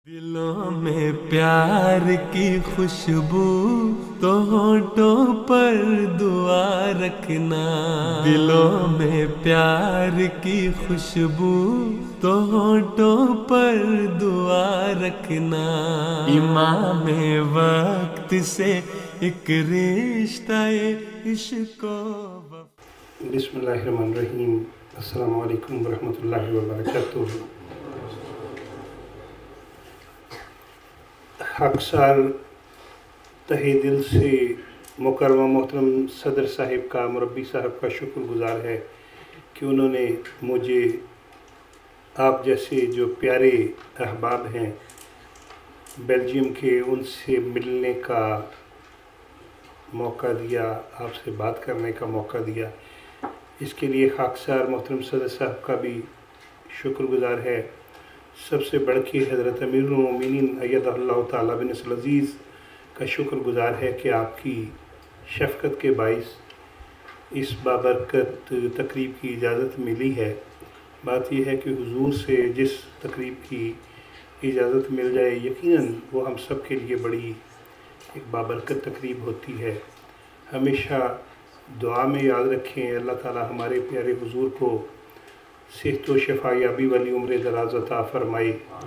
दिलों में प्यार की खुशबू तो होठों पर दुआ रखना। दिलों में प्यार की खुशबू तो होठों पर दुआ रखना। इमाम वक्त से एक रिश्ता इश्क़ बिस्मिल्लाहिर्रहमानिर्रहीम। अस्सलामु अलैकुम वरहमतुल्लाहि वबरकातुहू। खाकसार तहे दिल से मुकर्रम मोहतरम सदर साहिब का, मुरब्बी साहब का शुक्रगुजार है कि उन्होंने मुझे आप जैसे जो प्यारे अहबाब हैं बेल्जियम के, उनसे मिलने का मौका दिया, आपसे बात करने का मौका दिया। इसके लिए खाकसार मोहतरम सदर साहब का भी शुक्रगुजार है। सबसे बढ़ के हज़रत अमीरुल मोमिनीन अय्यदहुल्लाहु ताला बिनस्रिल अज़ीज़ का शुक्रगुजार है कि आपकी शफ़क़त के बाइस इस बाबरकत तकरीब की इजाज़त मिली है। बात यह है कि हुजूर से जिस तकरीब की इजाज़त मिल जाए, यकीनन वो हम सब के लिए बड़ी एक बाबरकत तकरीब होती है। हमेशा दुआ में याद रखें, अल्लाह ताला हमारे प्यारे हुजूर को सेहत व शफायाबी वाली उम्र दराज अता फरमाए।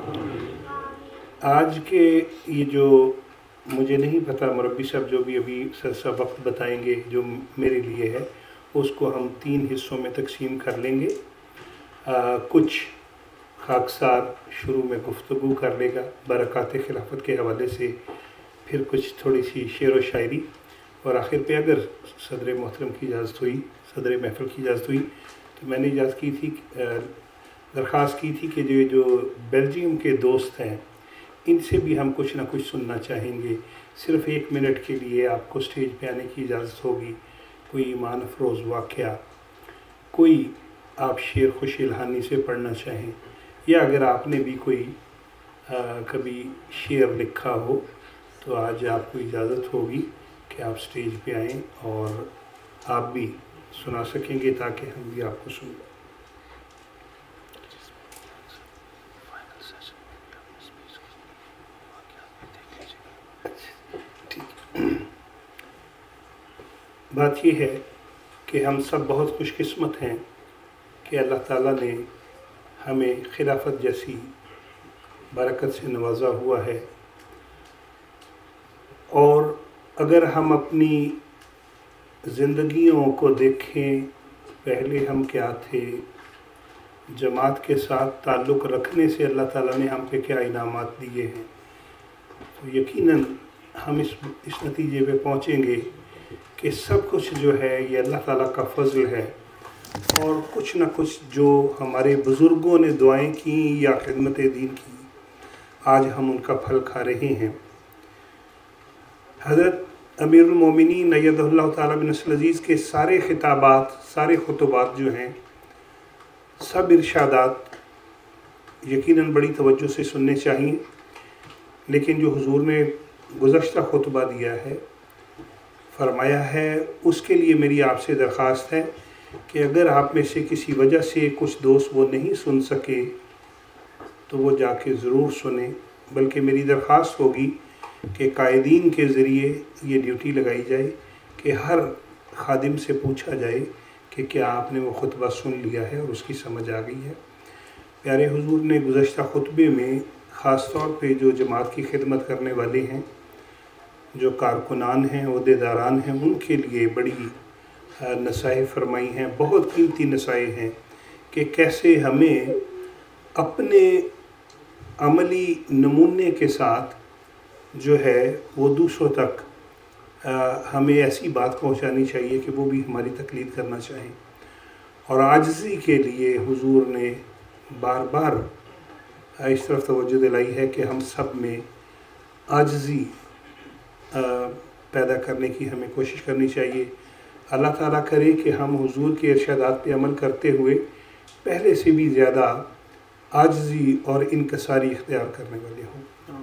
आज के ये जो मुझे नहीं पता, मुरब्बी साहब जो भी अभी सरसा वक्त बताएंगे जो मेरे लिए है, उसको हम 3 हिस्सों में तकसीम कर लेंगे। कुछ खाकसार शुरू में गुफ्तगू कर लेगा बरक़ात खिलाफत के हवाले से, फिर कुछ थोड़ी सी शेर व शायरी, और आखिर पे अगर सदर मोहतरम की इजाज़त हुई, सदर महफ़िल की इजाज़त हुई, तो मैंने इजाज़त की थी, दरख्वास्त की थी कि जो बेल्जियम के दोस्त हैं, इनसे भी हम कुछ ना कुछ सुनना चाहेंगे। सिर्फ़ 1 मिनट के लिए आपको स्टेज पे आने की इजाज़त होगी। कोई ईमान अफरोज़ वाक़या, कोई आप शेर खुश इल्हानी से पढ़ना चाहें, या अगर आपने भी कोई कभी शेर लिखा हो, तो आज आपको इजाज़त होगी कि आप स्टेज पे आएँ और आप भी सुना सकेंगे, ताकि हम भी आपको सुन लें। बात यह है कि हम सब बहुत खुशकिस्मत हैं कि अल्लाह ताला ने हमें खिलाफत जैसी बरकत से नवाजा हुआ है। और अगर हम अपनी ज़िंदगियों को देखें, पहले हम क्या थे, जमात के साथ ताल्लुक़ रखने से अल्लाह ताला ने हम पे क्या इनामात दिए हैं, तो यकीनन हम इस नतीजे पे पहुँचेंगे कि सब कुछ जो है ये अल्लाह ताला का फ़ज़ल है, और कुछ ना कुछ जो हमारे बुज़ुर्गों ने दुआएं की या खिदमत दीन की, आज हम उनका फल खा रहे हैं। हज़रत अमीरुल मोमिनीन अय्यदहुल्लाहु ताला बिनस्रिल अज़ीज़ के सारे खिताबात, सारे खुतबात जो हैं, सब इरशादात यकीनन बड़ी तवज्जो से सुनने चाहिए। लेकिन जो हुजूर ने गुज़श्ता खुतबा दिया है, फरमाया है, उसके लिए मेरी आपसे दरख्वास्त है कि अगर आप में से किसी वजह से कुछ दोस्त वो नहीं सुन सके, तो वो जाके ज़रूर सुने। बल्कि मेरी दरख्वास्त होगी कि कायदीन के ज़रिए ये ड्यूटी लगाई जाए कि हर खादिम से पूछा जाए कि क्या आपने वो खुतबा सुन लिया है और उसकी समझ आ गई है। प्यारे हुजूर ने गुज़श्ता खुतबे में ख़ास तौर पे जो जमात की खिदमत करने वाले हैं, जो कारकुनान हैं, ओहदेदारान हैं, उनके लिए बड़ी नसाइह फरमाई हैं। बहुत कीमती नसाइह हैं कि कैसे हमें अपने अमली नमूने के साथ जो है वो दूसरों तक हमें ऐसी बात पहुंचानी चाहिए कि वो भी हमारी तकलीद करना चाहें। और आजिज़ी के लिए हुजूर ने बार बार इस तरफ तवज्जो दिलाई है कि हम सब में आजिज़ी पैदा करने की हमें कोशिश करनी चाहिए। अल्लाह ताला करे कि हम हुजूर के इरशादात पे अमल करते हुए पहले से भी ज़्यादा आजिज़ी और इनकसारी इख्तियार करने वाले हों।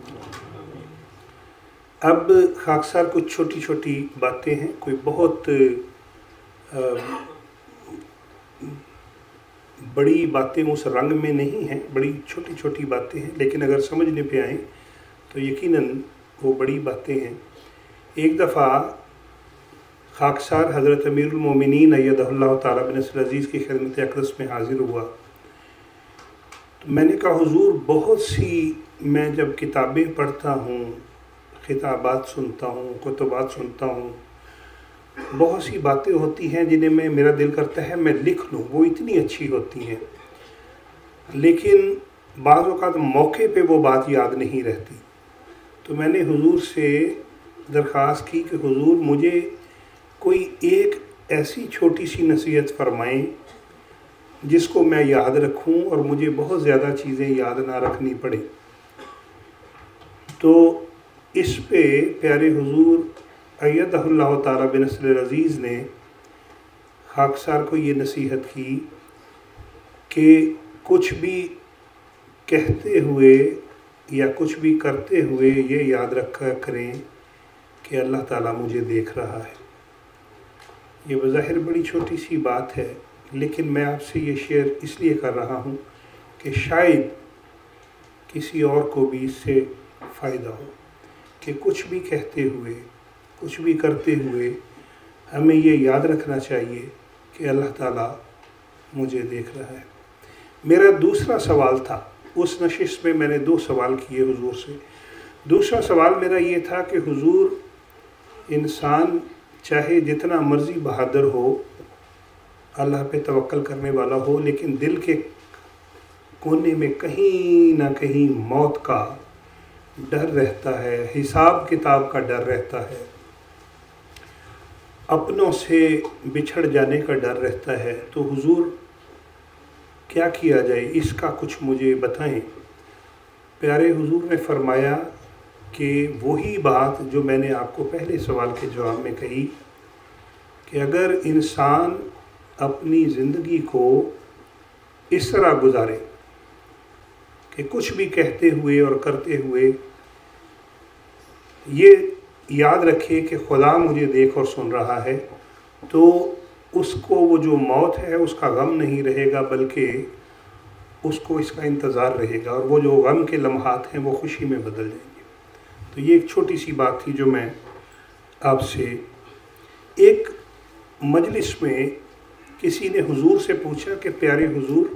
अब खाकसार कुछ छोटी छोटी बातें हैं, कोई बहुत बड़ी बातें उस रंग में नहीं हैं, बड़ी छोटी छोटी बातें हैं, लेकिन अगर समझने पे आए तो यकीनन वो बड़ी बातें हैं। एक दफ़ा खाकसार हज़रत अमीरुल मोमिनीन अय्यदहुल्लाह ताला बिन नस्र अज़ीज़ की खिदमत अक़दस में हाज़िर हुआ। तो मैंने कहा हुज़ूर, बहुत सी मैं जब किताबें पढ़ता हूँ, खिताबात सुनता हूँ, कुतुबात सुनता हूँ, बहुत सी बातें होती हैं जिन्हें मेरा दिल करता है मैं लिख लूँ, वो इतनी अच्छी होती हैं, लेकिन बाज़ औक़ात मौके पे वो बात याद नहीं रहती। तो मैंने हुज़ूर से दरख्वास्त की कि हुज़ूर मुझे कोई एक ऐसी छोटी सी नसीहत फरमाएं जिसको मैं याद रखूं और मुझे बहुत ज़्यादा चीज़ें याद ना रखनी पड़े। तो इस पे प्यारे हुज़ूर अय्यदहुल्लाह ताला बिनस्र अज़ीज़ ने खाकसार को ये नसीहत की कि कुछ भी कहते हुए या कुछ भी करते हुए ये याद रखा करें कि अल्लाह ताला मुझे देख रहा है। ये बज़ाहिर बड़ी छोटी सी बात है, लेकिन मैं आपसे ये शेयर इसलिए कर रहा हूँ कि शायद किसी और को भी इससे फ़ायदा हो कि कुछ भी कहते हुए, कुछ भी करते हुए हमें ये याद रखना चाहिए कि अल्लाह ताला मुझे देख रहा है। मेरा दूसरा सवाल था, उस नशिस्त में मैंने 2 सवाल किए हुज़ूर से। दूसरा सवाल मेरा ये था कि हुज़ूर, इंसान चाहे जितना मर्ज़ी बहादुर हो, अल्लाह पे तवक्कल करने वाला हो, लेकिन दिल के कोने में कहीं ना कहीं मौत का डर रहता है, हिसाब किताब का डर रहता है, अपनों से बिछड़ जाने का डर रहता है। तो हुज़ूर क्या किया जाए, इसका कुछ मुझे बताएं। प्यारे हुज़ूर ने फरमाया कि वही बात जो मैंने आपको पहले सवाल के जवाब में कही कि अगर इंसान अपनी ज़िंदगी को इस तरह गुजारे कि कुछ भी कहते हुए और करते हुए ये याद रखे कि खुदा मुझे देख और सुन रहा है, तो उसको वो जो मौत है उसका गम नहीं रहेगा, बल्कि उसको इसका इंतज़ार रहेगा, और वो जो गम के लम्हात हैं वो खुशी में बदल जाएंगे। तो ये एक छोटी सी बात थी जो मैं आपसे। एक मजलिस में किसी ने हुजूर से पूछा कि प्यारे हुजूर,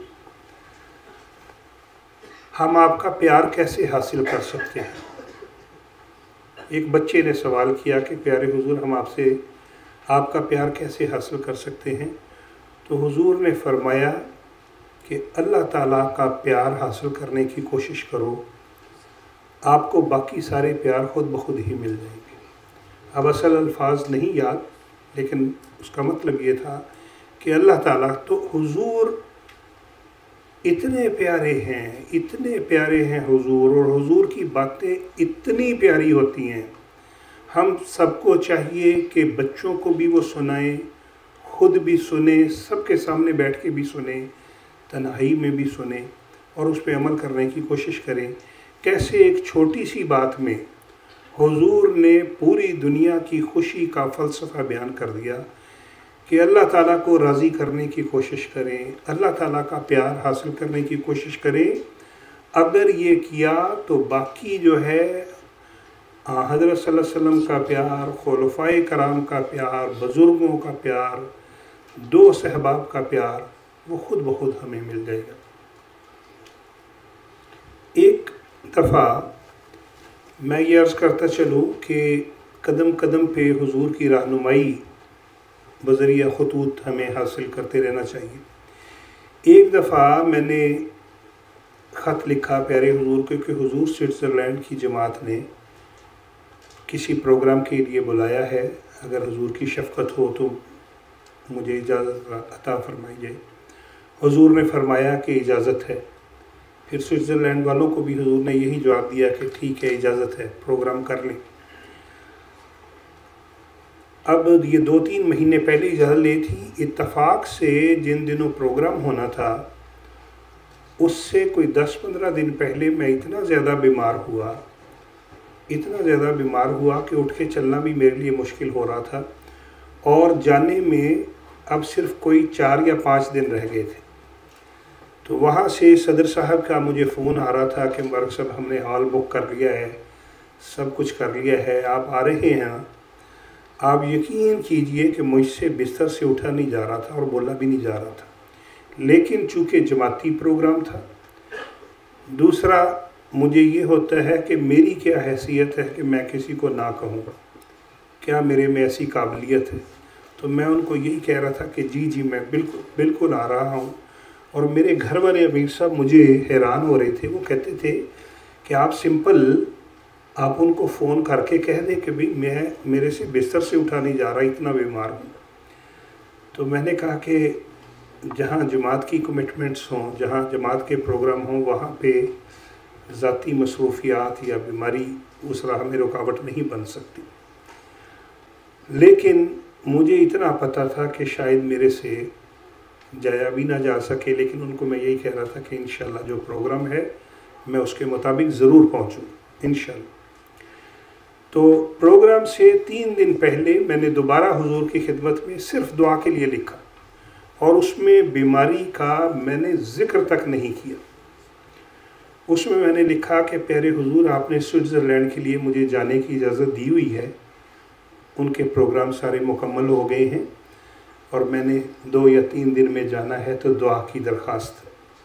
हम आपका प्यार कैसे हासिल कर सकते हैं। एक बच्चे ने सवाल किया कि प्यारे हुजूर, हम आपसे आपका प्यार कैसे हासिल कर सकते हैं। तो हुजूर ने फरमाया कि अल्लाह ताला का प्यार हासिल करने की कोशिश करो, आपको बाकी सारे प्यार खुद ब खुद ही मिल जाएंगे। अब असल अल्फाज नहीं याद, लेकिन उसका मतलब ये था कि अल्लाह ताला, तो हुजूर इतने प्यारे हैं, इतने प्यारे हैं हुजूर, और हुजूर की बातें इतनी प्यारी होती हैं। हम सबको चाहिए कि बच्चों को भी वो सुनाएं, खुद भी सुने, सबके सामने बैठ के भी सुने, तन्हाई में भी सुने और उस पर अमल करने की कोशिश करें। कैसे एक छोटी सी बात में हुजूर ने पूरी दुनिया की खुशी का फ़लसफ़ा बयान कर दिया कि अल्लाह ताला को राज़ी करने की कोशिश करें, अल्लाह ताला का प्यार हासिल करने की कोशिश करें। अगर ये किया तो बाकी जो है हज़रत सल्लल्लाहु अलैहि वसल्लम का प्यार, खुलफ़ाए कराम का प्यार, बुज़ुर्गों का प्यार, 2 सहबाब का प्यार, वो खुद ब खुद हमें मिल जाएगा। एक दफ़ा मैं ये अर्ज़ करता चलूँ कि कदम कदम पे हुजूर की रहनुमाई बज़रिया ख़ुतूत हमें हासिल करते रहना चाहिए। एक दफ़ा मैंने ख़त लिखा प्यारे हुजूर को कि हुजूर स्विट्ज़रलैंड की जमात ने किसी प्रोग्राम के लिए बुलाया है, अगर हुजूर की शफ़क़त हो तो मुझे इजाज़त अता फरमाई जाए। हुजूर ने फरमाया कि इजाज़त है। फिर स्विट्ज़रलैंड वालों को भी हुजूर ने यही जवाब दिया कि ठीक है, इजाज़त है, प्रोग्राम कर लें। अब ये 2-3 महीने पहले इजाज़त ली थी। इत्तफ़ाक़ से जिन दिनों प्रोग्राम होना था उससे कोई 10-15 दिन पहले मैं इतना ज़्यादा बीमार हुआ, इतना ज़्यादा बीमार हुआ कि उठ के चलना भी मेरे लिए मुश्किल हो रहा था, और जाने में अब सिर्फ कोई 4 या 5 दिन रह गए थे। तो वहाँ से सदर साहब का मुझे फ़ोन आ रहा था कि मुबारक साहब हमने हॉल बुक कर लिया है, सब कुछ कर लिया है, आप आ रहे हैं। आप यकीन कीजिए कि मुझसे बिस्तर से उठा नहीं जा रहा था और बोला भी नहीं जा रहा था, लेकिन चूँकि जमाती प्रोग्राम था, दूसरा मुझे ये होता है कि मेरी क्या हैसियत है कि मैं किसी को ना कहूँगा, क्या मेरे में ऐसी काबिलियत है। तो मैं उनको यही कह रहा था कि जी मैं बिल्कुल बिल्कुल आ रहा हूँ। और मेरे घर वाले अमीर साहब मुझे हैरान हो रहे थे, वो कहते थे कि आप सिंपल आप उनको फ़ोन करके कह दें कि भाई मैं मेरे से बिस्तर से उठा नहीं जा रहा, इतना बीमार हूँ। तो मैंने कहा कि जहाँ जमात की कमिटमेंट्स हों, जहाँ जमात के प्रोग्राम हों, वहाँ पे ज़ाती मसरूफियात या बीमारी उस राह में रुकावट नहीं बन सकती। लेकिन मुझे इतना पता था कि शायद मेरे से जाया भी ना जा सके, लेकिन उनको मैं यही कह रहा था कि इंशाल्लाह जो प्रोग्राम है मैं उसके मुताबिक ज़रूर पहुँचूँ इंशाल्लाह। तो प्रोग्राम से 3 दिन पहले मैंने दोबारा हुजूर की खिदमत में सिर्फ दुआ के लिए लिखा, और उसमें बीमारी का मैंने ज़िक्र तक नहीं किया। उसमें मैंने लिखा कि प्यारे हुजूर, आपने स्विट्ज़रलैंड के लिए मुझे जाने की इजाज़त दी हुई है, उनके प्रोग्राम सारे मुकम्मल हो गए हैं और मैंने 2 या 3 दिन में जाना है, तो दुआ की दरख्वास्त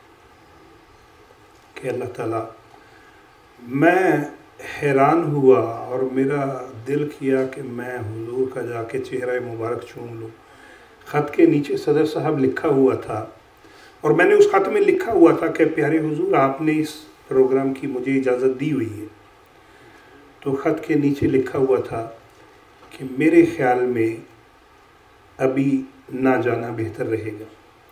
कि अल्लाह ताला। मैं हैरान हुआ और मेरा दिल किया कि मैं हुजूर का जाके चेहरा मुबारक चूम लूँ। ख़त के नीचे सदर साहब लिखा हुआ था, और मैंने उस ख़त में लिखा हुआ था कि प्यारे हुजूर, आपने इस प्रोग्राम की मुझे इजाज़त दी हुई है। तो ख़त के नीचे लिखा हुआ था कि मेरे ख़्याल में अभी ना जाना बेहतर रहेगा।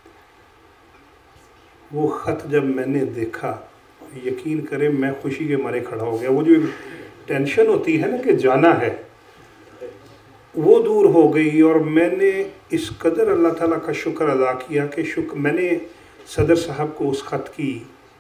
वो ख़त जब मैंने देखा, यकीन करें मैं खुशी के मारे खड़ा हो गया। वो जो टेंशन होती है ना कि जाना है, वो दूर हो गई। और मैंने इस कदर अल्लाह ताला का शुक्र अदा किया कि मैंने सदर साहब को उस ख़त की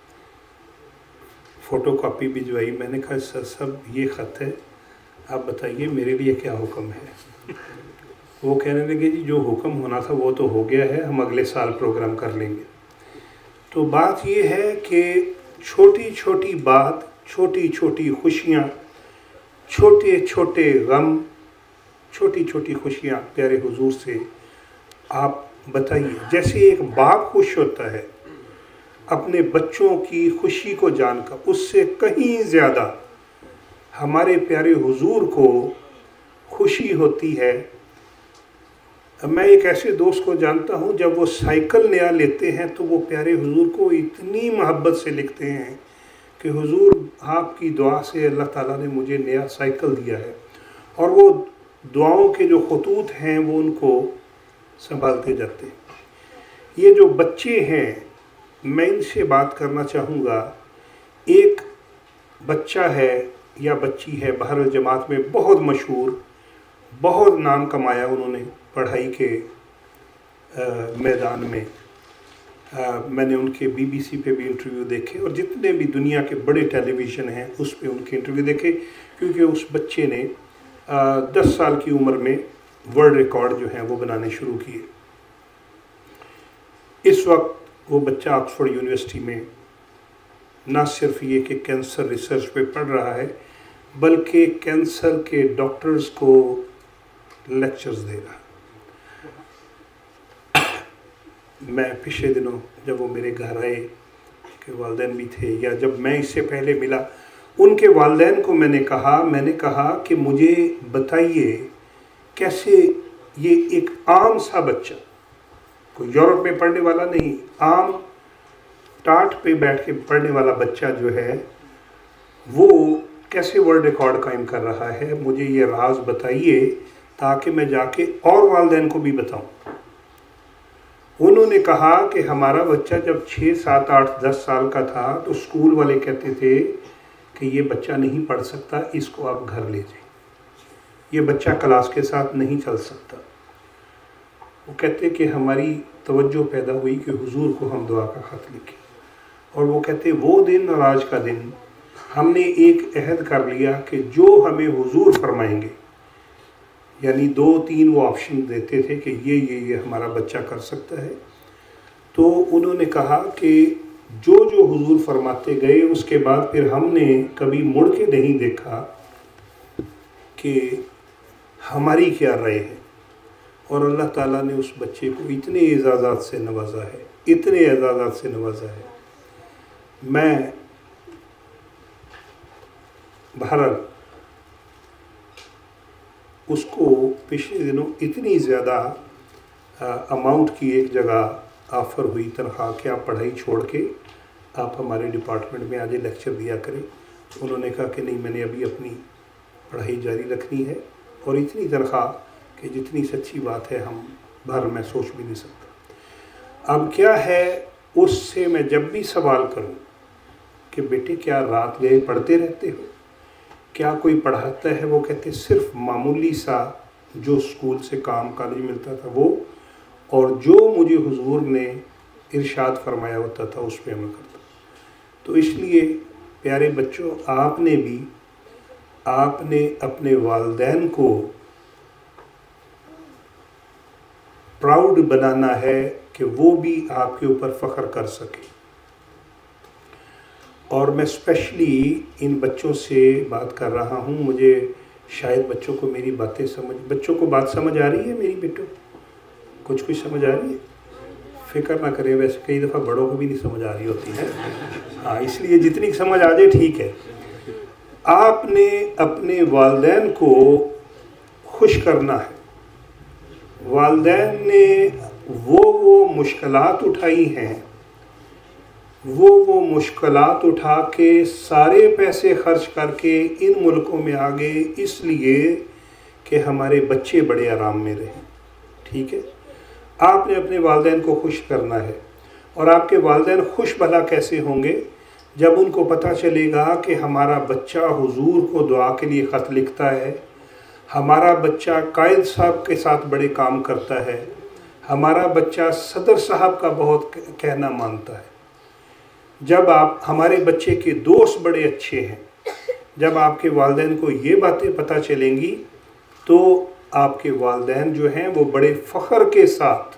फ़ोटो कापी भिजवाई। मैंने कहा सर साहब ये ख़त है, आप बताइए मेरे लिए क्या हुक्म है। वो कहने लगे जी जो हुक्म होना था वो तो हो गया है, हम अगले साल प्रोग्राम कर लेंगे। तो बात ये है कि छोटी छोटी बात, छोटी छोटी खुशियाँ, छोटे छोटे गम, छोटी छोटी खुशियाँ प्यारे हुजूर से आप बताइए। जैसे एक बाप खुश होता है अपने बच्चों की खुशी को जानकर, उससे कहीं ज़्यादा हमारे प्यारे हुजूर को खुशी होती है। मैं एक ऐसे दोस्त को जानता हूँ, जब वो साइकिल नया लेते हैं तो वो प्यारे हुजूर को इतनी मोहब्बत से लिखते हैं कि हुजूर आपकी दुआ से अल्लाह ताला ने मुझे नया साइकिल दिया है। और वो दुआओं के जो खतूत हैं वो उनको संभालते जाते हैं। ये जो बच्चे हैं, मैं इनसे बात करना चाहूँगा। एक बच्चा है या बच्ची है बहर जमात में बहुत मशहूर, बहुत नाम कमाया उन्होंने पढ़ाई के मैदान में। मैंने उनके BBC पे भी इंटरव्यू देखे और जितने भी दुनिया के बड़े टेलीविज़न हैं उस पे उनके इंटरव्यू देखे, क्योंकि उस बच्चे ने 10 साल की उम्र में वर्ल्ड रिकॉर्ड जो हैं वो बनाने शुरू किए। इस वक्त वो बच्चा ऑक्सफोर्ड यूनिवर्सिटी में ना सिर्फ ये कि कैंसर रिसर्च पे पढ़ रहा है, बल्कि कैंसर के डॉक्टर्स को लेक्चर्स दे रहा है। मैं पिछले दिनों जब वो मेरे घर आए, के वालिदैन भी थे, या जब मैं इससे पहले मिला उनके वालिदैन को, मैंने कहा कि मुझे बताइए कैसे ये एक आम सा बच्चा, कोई यूरोप में पढ़ने वाला नहीं, आम टाट पे बैठ के पढ़ने वाला बच्चा जो है वो कैसे वर्ल्ड रिकॉर्ड कायम कर रहा है, मुझे ये राज बताइए ताकि मैं जाके और वालिदैन को भी बताऊं। उन्होंने कहा कि हमारा बच्चा जब 6, 7, 8, 10 साल का था तो स्कूल वाले कहते थे कि ये बच्चा नहीं पढ़ सकता, इसको आप घर ले जाइए, ये बच्चा क्लास के साथ नहीं चल सकता। वो कहते कि हमारी तवज्जो पैदा हुई कि हुजूर को हम दुआ का ख़त लिखें, और वो कहते वो दिन और आज का दिन हमने एक अहद कर लिया कि जो हमें हुजूर फरमाएंगे, यानी 2-3 वो ऑप्शन देते थे कि ये हमारा बच्चा कर सकता है, तो उन्होंने कहा कि जो जो हुजूर फरमाते गए उसके बाद फिर हमने कभी मुड़ के नहीं देखा कि हमारी क्या राय है। और अल्लाह ताला ने उस बच्चे को इतने एजाज़ात से नवाजा है, इतने एजाज़ात से नवाजा है। मैं बहरहाल उसको पिछले दिनों इतनी ज़्यादा अमाउंट की एक जगह ऑफ़र हुई तनख्वाह कि आप पढ़ाई छोड़ के आप हमारे डिपार्टमेंट में आगे लेक्चर दिया करें। उन्होंने कहा कि नहीं, मैंने अभी अपनी पढ़ाई जारी रखनी है, और इतनी तनख्वाह कि जितनी सच्ची बात है हम बाहर में सोच भी नहीं सकता। अब क्या है, उससे मैं जब भी सवाल करूं कि बेटे क्या रात गए पढ़ते रहते हो, क्या कोई पढ़ाता है, वो कहते सिर्फ मामूली सा जो स्कूल से काम कॉलेज मिलता था वो, और जो मुझे हुजूर ने इरशाद फरमाया होता था उस पर अमल करता। तो इसलिए प्यारे बच्चों, आपने अपने वालिदैन को प्राउड बनाना है कि वो भी आपके ऊपर फ़ख्र कर सके। और मैं स्पेशली इन बच्चों से बात कर रहा हूँ, मुझे शायद बच्चों को मेरी बातें बच्चों को बात समझ आ रही है मेरी बेटो? कुछ समझ आ रही है? फ़िक्र ना करें, वैसे कई दफ़ा बड़ों को भी नहीं समझ आ रही होती है। हाँ, इसलिए जितनी समझ आ जाए ठीक है। आपने अपने वालिदैन को खुश करना है। वालिदैन ने वो मुश्किलात उठाई हैं, वो मुश्किलात उठा के सारे पैसे खर्च करके इन मुल्कों में आ गए इसलिए कि हमारे बच्चे बड़े आराम में रहें। ठीक है, आपने अपने वालिदैन को खुश करना है। और आपके वालिदैन खुश भला कैसे होंगे? जब उनको पता चलेगा कि हमारा बच्चा हुजूर को दुआ के लिए ख़त लिखता है, हमारा बच्चा कायद साहब के साथ बड़े काम करता है, हमारा बच्चा सदर साहब का बहुत कहना मानता है। जब आप हमारे बच्चे के दोस्त बड़े अच्छे हैं, जब आपके वालिदैन को ये बातें पता चलेंगी तो आपके वालिदैन जो हैं वो बड़े फ़ख्र के साथ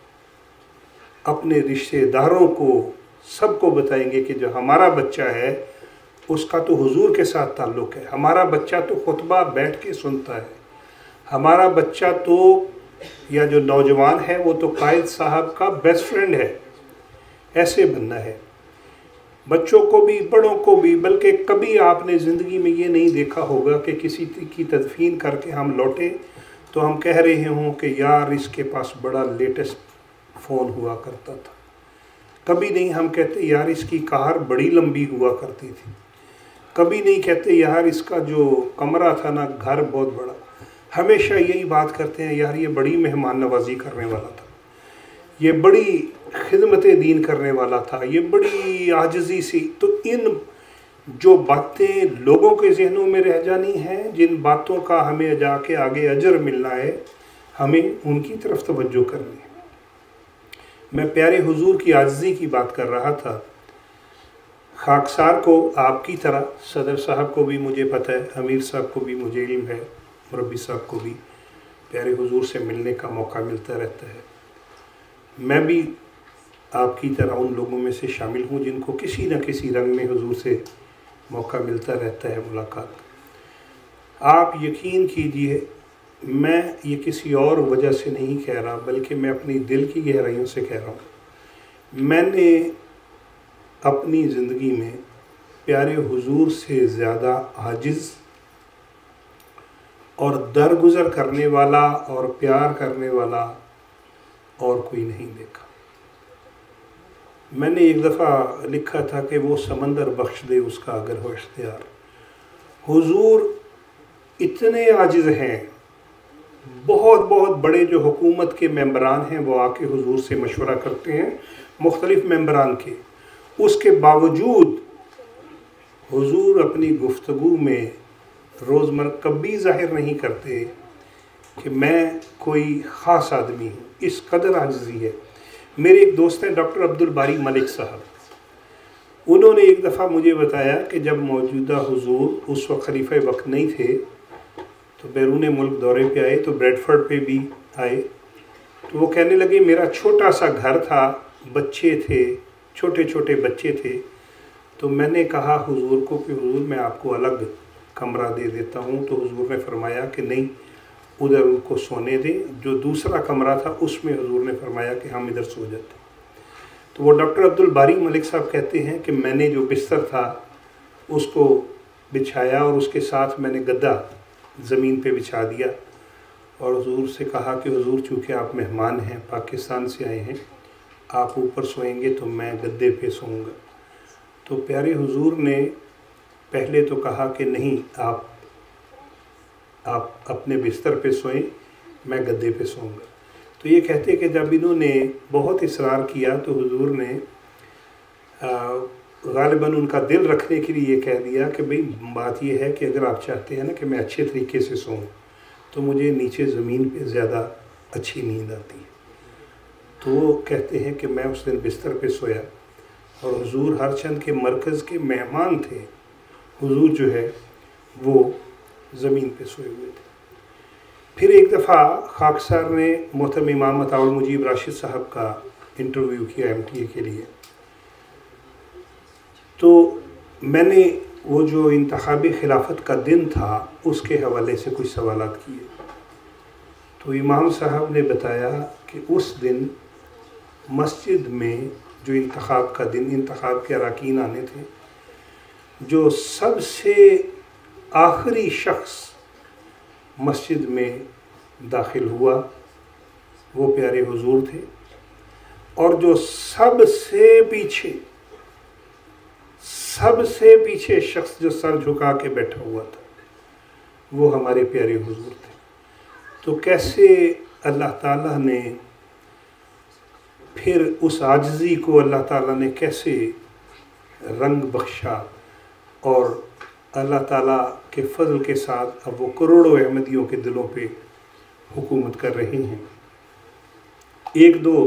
अपने रिश्तेदारों को सबको बताएंगे कि जो हमारा बच्चा है उसका तो हुजूर के साथ ताल्लुक़ है, हमारा बच्चा तो खुतबा बैठ के सुनता है, हमारा बच्चा तो या जो नौजवान है वो तो कायद साहब का बेस्ट फ्रेंड है। ऐसे बनना है बच्चों को भी बड़ों को भी। बल्कि कभी आपने ज़िंदगी में ये नहीं देखा होगा कि किसी की तदफीन करके हम लौटे तो हम कह रहे हों कि यार इसके पास बड़ा लेटेस्ट फ़ोन हुआ करता था। कभी नहीं हम कहते यार इसकी कार बड़ी लंबी हुआ करती थी। कभी नहीं कहते यार इसका जो कमरा था ना, घर बहुत बड़ा। हमेशा यही बात करते हैं यार ये बड़ी मेहमान नवाजी करने वाला था, ये बड़ी खिदमत दीन करने वाला था, ये बड़ी आजिज़ी सी। तो इन जो बातें लोगों के जहनों में रह जानी हैं, जिन बातों का हमें जाके आगे अजर मिलना है, हमें उनकी तरफ तवज्जो करनी है। मैं प्यारे हुजूर की आजिज़ी की बात कर रहा था। खाकसार को आपकी तरह सदर साहब को भी मुझे पता है, अमीर साहब को भी मुझे इल्म है, मुरब्बी साहब को भी प्यारे हुजूर से मिलने का मौका मिलता रहता है। मैं भी आपकी तरह उन लोगों में से शामिल हूँ जिनको किसी न किसी रंग में हुजूर से मौका मिलता रहता है मुलाकात। आप यकीन कीजिए, मैं ये किसी और वजह से नहीं कह रहा, बल्कि मैं अपनी दिल की गहराइयों से कह रहा हूँ। मैंने अपनी ज़िंदगी में प्यारे हुजूर से ज़्यादा आजिज़ और दरगुज़र करने वाला और प्यार करने वाला और कोई नहीं देखा। मैंने एक दफ़ा लिखा था कि वो समंदर बख्श दे उसका अगर हो इख्तियार। हुजूर इतने आजिज़ हैं, बहुत बहुत बड़े जो हुकूमत के मेंबरान हैं वो आके हुजूर से मशवरा करते हैं, मुख्तलिफ मेंबरान के। उसके बावजूद हुजूर अपनी गुफ्तगू में रोज़मर्रा कभी ज़ाहिर नहीं करते कि मैं कोई ख़ास आदमी हूँ। इस कदर आजिज़ी है। मेरे एक दोस्त हैं डॉक्टर अब्दुल बारी मलिक साहब, उन्होंने एक दफ़ा मुझे बताया कि जब मौजूदा हुजूर उस वक्त खलीफा वक्त नहीं थे तो बैरून मुल्क दौरे पे आए, तो ब्रेडफर्ड पे भी आए, तो वो कहने लगे मेरा छोटा सा घर था बच्चे थे, छोटे छोटे बच्चे थे। तो मैंने कहा हुजूर को कि हुजूर मैं आपको अलग कमरा दे देता हूँ। तो हुजूर ने फरमाया कि नहीं, उधर उनको सोने दें। जो दूसरा कमरा था उसमें हुजूर ने फरमाया कि हम इधर सो जाते। तो वो डॉक्टर अब्दुल बारी मलिक साहब कहते हैं कि मैंने जो बिस्तर था उसको बिछाया और उसके साथ मैंने गद्दा ज़मीन पे बिछा दिया और हुजूर से कहा कि हुजूर चूँकि आप मेहमान हैं, पाकिस्तान से आए हैं, आप ऊपर सोएंगे तो मैं गद्दे पे सोऊंगा। तो प्यारे हुजूर ने पहले तो कहा कि नहीं, आप अपने बिस्तर पे सोएं, मैं गद्दे पे सोऊंगा। तो ये कहते कि जब इन्होंने बहुत इसरार किया तो हुजूर ने ग़ालिबन उनका दिल रखने के लिए ये कह दिया कि भाई बात ये है कि अगर आप चाहते हैं ना कि मैं अच्छे तरीके से सोऊं तो मुझे नीचे ज़मीन पे ज़्यादा अच्छी नींद आती है। तो वो कहते हैं कि मैं उस दिन बिस्तर पे सोया और हुजूर हरचंद के मरकज़ के मेहमान थे, हुजूर जो है वो ज़मीन पे सोए हुए थे। फिर एक दफ़ा खाकसार ने मोहतरम इमाम अताउल मुजीब राशिद साहब का इंटरव्यू किया MTA के लिए। तो मैंने वो जो इंतखाबी खिलाफत का दिन था उसके हवाले से कुछ सवालात किए। तो इमाम साहब ने बताया कि उस दिन मस्जिद में जो इंतखाब का दिन, इंतखाब के अरकान आने थे, जो सबसे आखिरी शख्स मस्जिद में दाखिल हुआ वो प्यारे हुजूर थे और जो सबसे पीछे शख्स जो सर झुका के बैठा हुआ था वो हमारे प्यारे हुजूर थे। तो कैसे अल्लाह ताला ने फिर उस आजिज़ी को अल्लाह ताला ने कैसे रंग बख्शा और अल्लाह ताला के फजल के साथ अब वो करोड़ों अहमदियों के दिलों पे हुकूमत कर रहे हैं। एक दो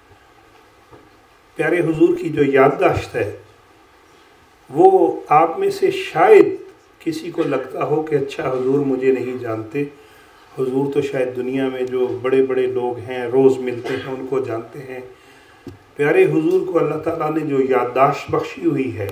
प्यारे हुजूर की जो याददाश्त है वो आप में से शायद किसी को लगता हो कि अच्छा हुजूर मुझे नहीं जानते, हुजूर तो शायद दुनिया में जो बड़े बड़े लोग हैं रोज़ मिलते हैं उनको जानते हैं। प्यारे हुजूर को अल्लाह ताला ने जो याददाश्त बख्शी हुई है,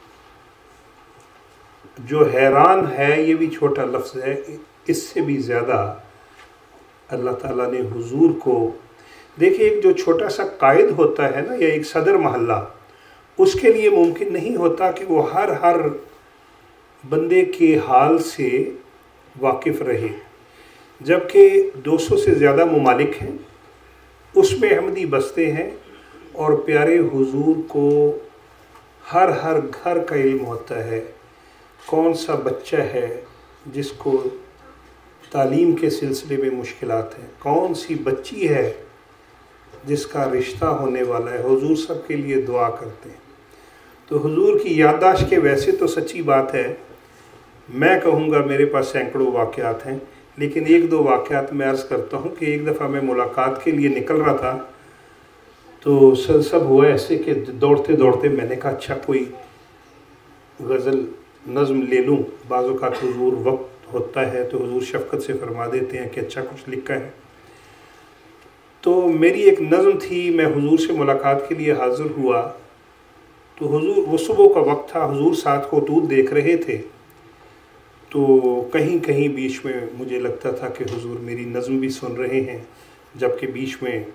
जो हैरान है, ये भी छोटा लफ्ज़ है, इससे भी ज़्यादा अल्लाह ताला ने हुजूर को, देखिए एक जो छोटा सा कायद होता है ना या एक सदर महल्ला, उसके लिए मुमकिन नहीं होता कि वो हर बंदे के हाल से वाकिफ़ रहे। जबकि 200 से ज़्यादा ममालिक हैं, उसमें अहमदी बसते हैं और प्यारे हुजूर को हर घर का इल्म होता है। कौन सा बच्चा है जिसको तालीम के सिलसिले में मुश्किलात हैं, कौन सी बच्ची है जिसका रिश्ता होने वाला है, हुजूर सब के लिए दुआ करते हैं। तो हुजूर की याददाश्त के वैसे तो सच्ची बात है, मैं कहूँगा मेरे पास सैकड़ों वाक़यात हैं, लेकिन एक दो वाक़यात मैं अर्ज़ करता हूँ कि एक दफ़ा मैं मुलाकात के लिए निकल रहा था तो सब हुआ ऐसे कि दौड़ते दौड़ते मैंने कहा अच्छा कोई गज़ल नज़्म ले लूँ। बाज़ औक़ात हुजूर वक्त होता है तो हुजूर शफ़क़त से फरमा देते हैं कि अच्छा कुछ लिखा है। तो मेरी एक नज़्म थी, मैं हुजूर से मुलाकात के लिए हाज़िर हुआ तो हुजूर, वो सुबह का वक्त था, हुजूर साथ खतूत देख रहे थे। तो कहीं कहीं बीच में मुझे लगता था कि हुजूर मेरी नज़्म भी सुन रहे हैं, जबकि बीच में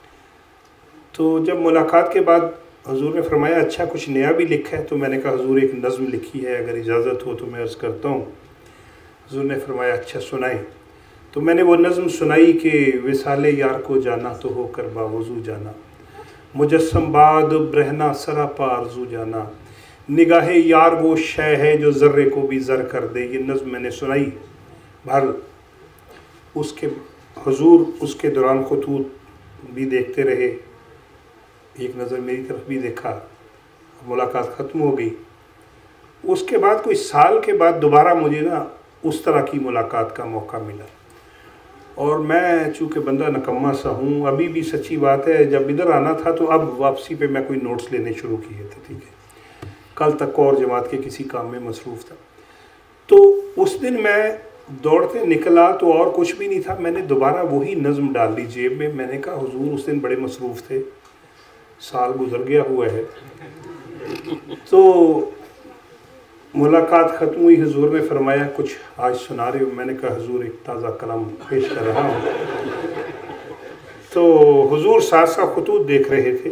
तो जब मुलाकात के बाद हुजूर ने फरमाया अच्छा कुछ नया भी लिखा है, तो मैंने कहा हुजूर एक नज़्म लिखी है, अगर इजाज़त हो तो मैं अर्ज़ करता हूँ। हुजूर ने फरमाया अच्छा सुनाएं। तो मैंने वो नज़्म सुनाई कि विसाले यार को जाना तो हो कर बावजू जाना, मुजस्सम बाद ब्रहना सरापा आरजू जाना, निगाहे यार वो शय है जो ज़र्रे को भी ज़र कर दे। ये नज़्म मैंने सुनाई। भर उसके हुजूर उसके दौरान खतूत भी देखते रहे, एक नज़र मेरी तरफ भी देखा, मुलाकात ख़त्म हो गई। उसके बाद कोई साल के बाद दोबारा मुझे ना उस तरह की मुलाकात का मौका मिला और मैं चूँकि बंदा नकम्मा सा हूँ, अभी भी सच्ची बात है, जब इधर आना था तो अब वापसी पे मैं कोई नोट्स लेने शुरू किए थे, ठीक है, कल तक और जमात के किसी काम में मसरूफ़ था। तो उस दिन मैं दौड़ते निकला तो और कुछ भी नहीं था, मैंने दोबारा वही नज़्म डाल ली जेब में। मैंने कहा हुजूर उस दिन बड़े मसरूफ़ थे, साल गुजर गया हुआ है। तो मुलाकात ख़त्म हुई, हुजूर ने फरमाया कुछ आज सुना रहे हो? मैंने कहा हुजूर एक ताज़ा कलाम पेश कर रहा हूँ। तो हुजूर साथ साथ खुतूत देख रहे थे।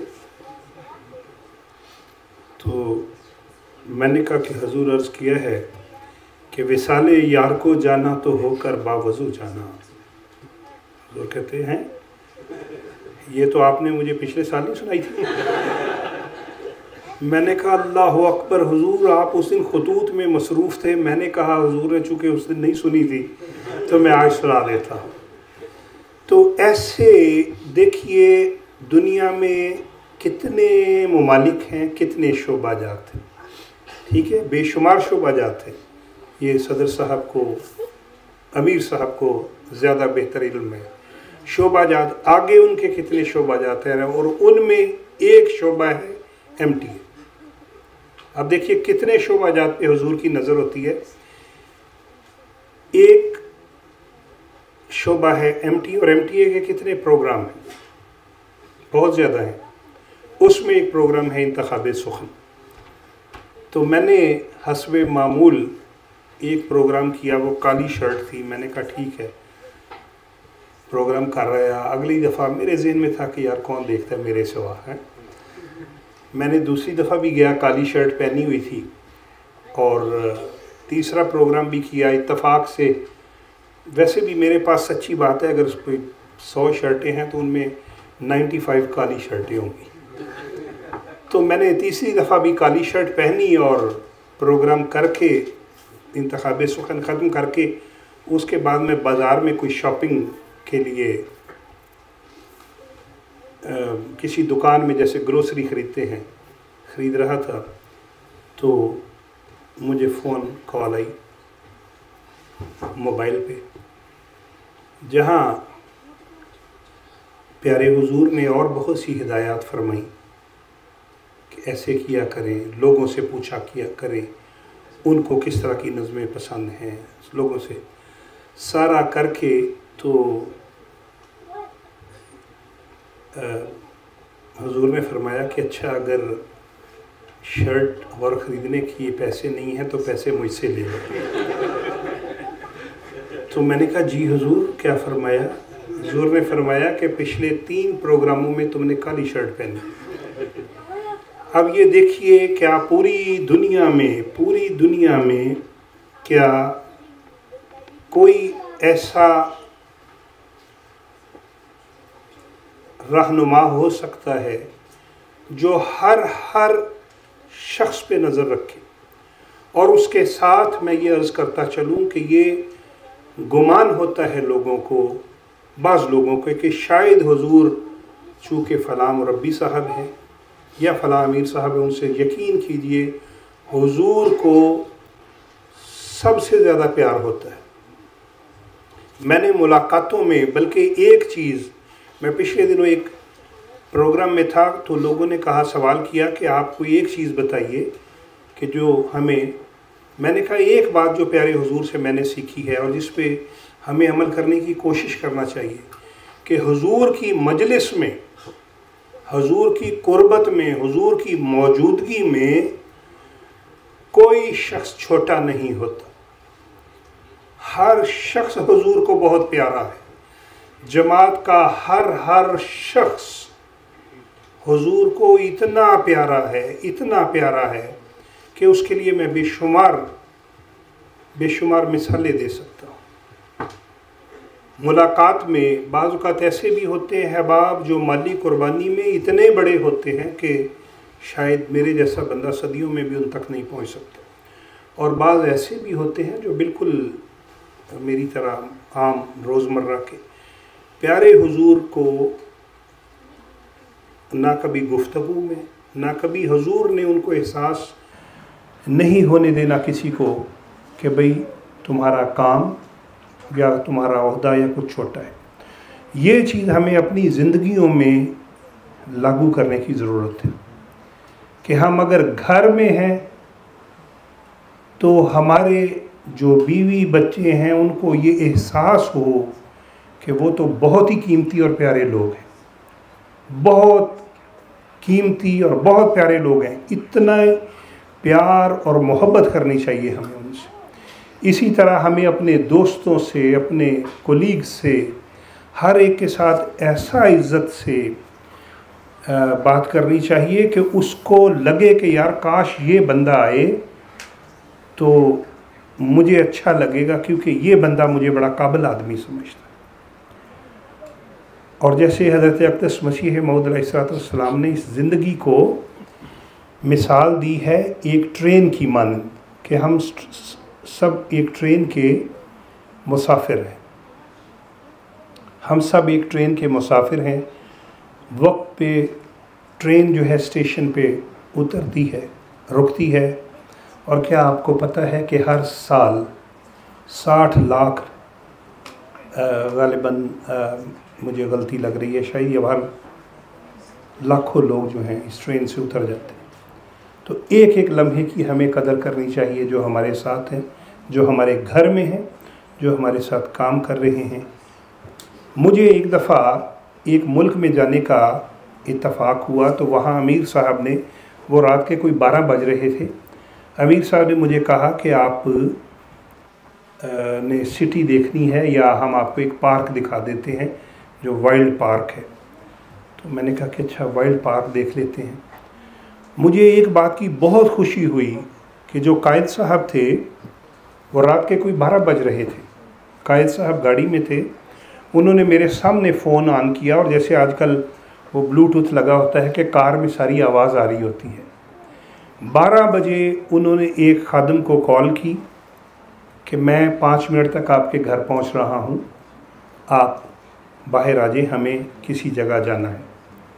तो मैंने कहा कि हुजूर अर्ज़ किया है कि विसाले यार को जाना तो होकर बावजू जाना। हुजूर कहते हैं ये तो आपने मुझे पिछले साल ही सुनाई थी। मैंने कहा अल्लाह अकबर हुजूर, आप उस दिन खुतूत में मसरूफ़ थे। मैंने कहा हुजूर ने चूँकि उस दिन नहीं सुनी थी तो मैं आज सुना देता हूँ। तो ऐसे देखिए दुनिया में कितने ममालिक हैं, कितने शोबाजात हैं, ठीक है, बेशुमार शोबाजात हैं। ये सदर साहब को, अमीर साहब को ज़्यादा बेहतर इल्म है। शोबाजात आगे उनके कितने शोबाजात हैं और उनमें एक शोबा है MTA। अब देखिए कितने शोबाजात पे हुजूर की नज़र होती है। एक शोबा है MTA और MTA के कितने प्रोग्राम हैं, बहुत ज़्यादा हैं। उसमें एक प्रोग्राम है इंतखाब सुखन। तो मैंने हस्बे मामूल एक प्रोग्राम किया, वो काली शर्ट थी। मैंने कहा ठीक है प्रोग्राम कर रहा है। अगली दफ़ा मेरे जहन में था कि यार कौन देखता है मेरे सिवा है। मैंने दूसरी दफ़ा भी गया, काली शर्ट पहनी हुई थी, और तीसरा प्रोग्राम भी किया इत्तफाक से। वैसे भी मेरे पास सच्ची बात है, अगर कोई 100 शर्टें हैं तो उनमें 95 काली शर्टें होंगी। तो मैंने तीसरी दफ़ा भी काली शर्ट पहनी और प्रोग्राम करके इंतखाब सुखन ख़त्म करके उसके बाद मैं बाज़ार में कोई शॉपिंग के लिए किसी दुकान में जैसे ग्रोसरी ख़रीदते हैं ख़रीद रहा था। तो मुझे फ़ोन कॉल आई मोबाइल पे, जहाँ प्यारे हुजूर ने और बहुत सी हिदायत फरमाई कि ऐसे किया करें, लोगों से पूछा किया करें उनको किस तरह की नज़में पसंद हैं, लोगों से सारा करके। तो हुजूर ने फरमाया कि अच्छा अगर शर्ट और ख़रीदने के पैसे नहीं हैं तो पैसे मुझसे ले लो। तो मैंने कहा जी हुजूर क्या फरमाया? हुजूर ने फरमाया कि पिछले 3 प्रोग्रामों में तुमने काली शर्ट पहनी। अब ये देखिए क्या पूरी दुनिया में क्या कोई ऐसा रहनुमा हो सकता है जो हर शख्स पे नज़र रखे? और उसके साथ मैं ये अर्ज़ करता चलूँ कि ये गुमान होता है लोगों को, बाज़ लोगों को, कि शायद हुजूर चूँकि फ़लाँ मुरब्बी साहब हैं या फ़लाँ अमीर साहब हैं, उनसे यकीन कीजिए हुजूर को सबसे ज़्यादा प्यार होता है। मैंने मुलाकातों में, बल्कि एक चीज़, मैं पिछले दिनों एक प्रोग्राम में था तो लोगों ने कहा, सवाल किया कि आप कोई एक चीज़ बताइए कि जो हमें, मैंने कहा एक बात जो प्यारे हुजूर से मैंने सीखी है और जिस पे हमें अमल करने की कोशिश करना चाहिए कि हुजूर की मजलिस में, हुजूर की कुर्बत में, हुजूर की मौजूदगी में कोई शख्स छोटा नहीं होता। हर शख्स हुजूर को बहुत प्यारा है। जमात का हर शख्स हुजूर को इतना प्यारा है कि उसके लिए मैं बेशुमार मिसालें दे सकता हूँ। मुलाकात में बाज़ औक़ात ऐसे भी होते हैं अहबाब जो माली कुर्बानी में इतने बड़े होते हैं कि शायद मेरे जैसा बंदा सदियों में भी उन तक नहीं पहुँच सकता। और बाज़ ऐसे भी होते हैं जो बिल्कुल मेरी तरह आम रोज़मर्रा के प्यारे हुजूर को ना कभी गुफ्तगू में, ना कभी हुजूर ने उनको एहसास नहीं होने देना किसी को कि भाई तुम्हारा काम या तुम्हारा ओहदा या कुछ छोटा है। ये चीज़ हमें अपनी ज़िंदगियों में लागू करने की ज़रूरत है कि हम अगर घर में हैं तो हमारे जो बीवी बच्चे हैं उनको ये एहसास हो कि वो तो बहुत ही कीमती और प्यारे लोग हैं, बहुत कीमती और बहुत प्यारे लोग हैं। इतना प्यार और मोहब्बत करनी चाहिए हमें उनसे। इसी तरह हमें अपने दोस्तों से, अपने कोलीग से, हर एक के साथ ऐसा इज़्ज़त से बात करनी चाहिए कि उसको लगे कि यार काश ये बंदा आए तो मुझे अच्छा लगेगा, क्योंकि ये बंदा मुझे बड़ा काबिल आदमी समझता है। और जैसे हज़रत अक़दस मसीह मऊद अलैहिस्सलाम ने इस ज़िंदगी को मिसाल दी है एक ट्रेन की मानंद, कि हम सब एक ट्रेन के मुसाफिर हैं। हम सब एक ट्रेन के मुसाफिर हैं। वक्त पे ट्रेन जो है स्टेशन पे उतरती है, रुकती है। और क्या आपको पता है कि हर साल 60 लाख ग़ालिबन मुझे गलती लग रही है शायद, अब हर लाखों लोग जो हैं इस ट्रेन से उतर जाते हैं। तो एक एक लम्हे की हमें कदर करनी चाहिए, जो हमारे साथ हैं, जो हमारे घर में हैं, जो हमारे साथ काम कर रहे हैं। मुझे एक दफ़ा एक मुल्क में जाने का इत्तफ़ाक़ हुआ, तो वहाँ अमीर साहब ने, वो रात के कोई 12 बज रहे थे, अमीर साहब ने मुझे कहा कि आप ने सिटी देखनी है या हम आपको एक पार्क दिखा देते हैं जो वाइल्ड पार्क है। तो मैंने कहा कि अच्छा वाइल्ड पार्क देख लेते हैं। मुझे एक बात की बहुत खुशी हुई कि जो कायद साहब थे वो रात के कोई 12 बज रहे थे, कायद साहब गाड़ी में थे, उन्होंने मेरे सामने फ़ोन ऑन किया, और जैसे आजकल वो ब्लूटूथ लगा होता है कि कार में सारी आवाज़ आ रही होती है। 12 बजे उन्होंने एक खादम को कॉल की कि मैं 5 मिनट तक आपके घर पहुंच रहा हूं, आप बाहर आ जाइए, हमें किसी जगह जाना है।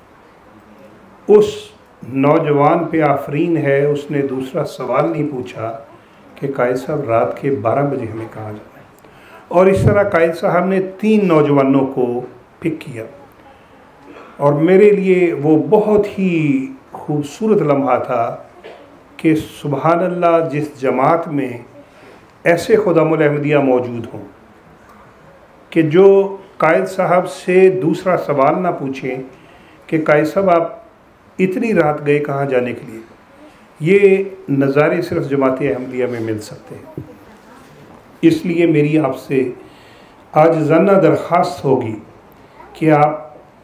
उस नौजवान पे आफरीन है, उसने दूसरा सवाल नहीं पूछा कि कायद साहब रात के 12 बजे हमें कहाँ जाना है। और इस तरह कायद साहब ने 3 नौजवानों को पिक किया, और मेरे लिए वो बहुत ही खूबसूरत लम्हा था कि सुबहान अल्लाह, जिस जमात में ऐसे खुदामुल अहमदिया मौजूद हों कि जो कायद साहब से दूसरा सवाल ना पूछें कि कायद साहब आप इतनी रात गए कहाँ जाने के लिए। ये नज़ारे सिर्फ जमात अहमदिया में मिल सकते हैं। इसलिए मेरी आपसे आजिज़ाना दरख्वास्त होगी कि आप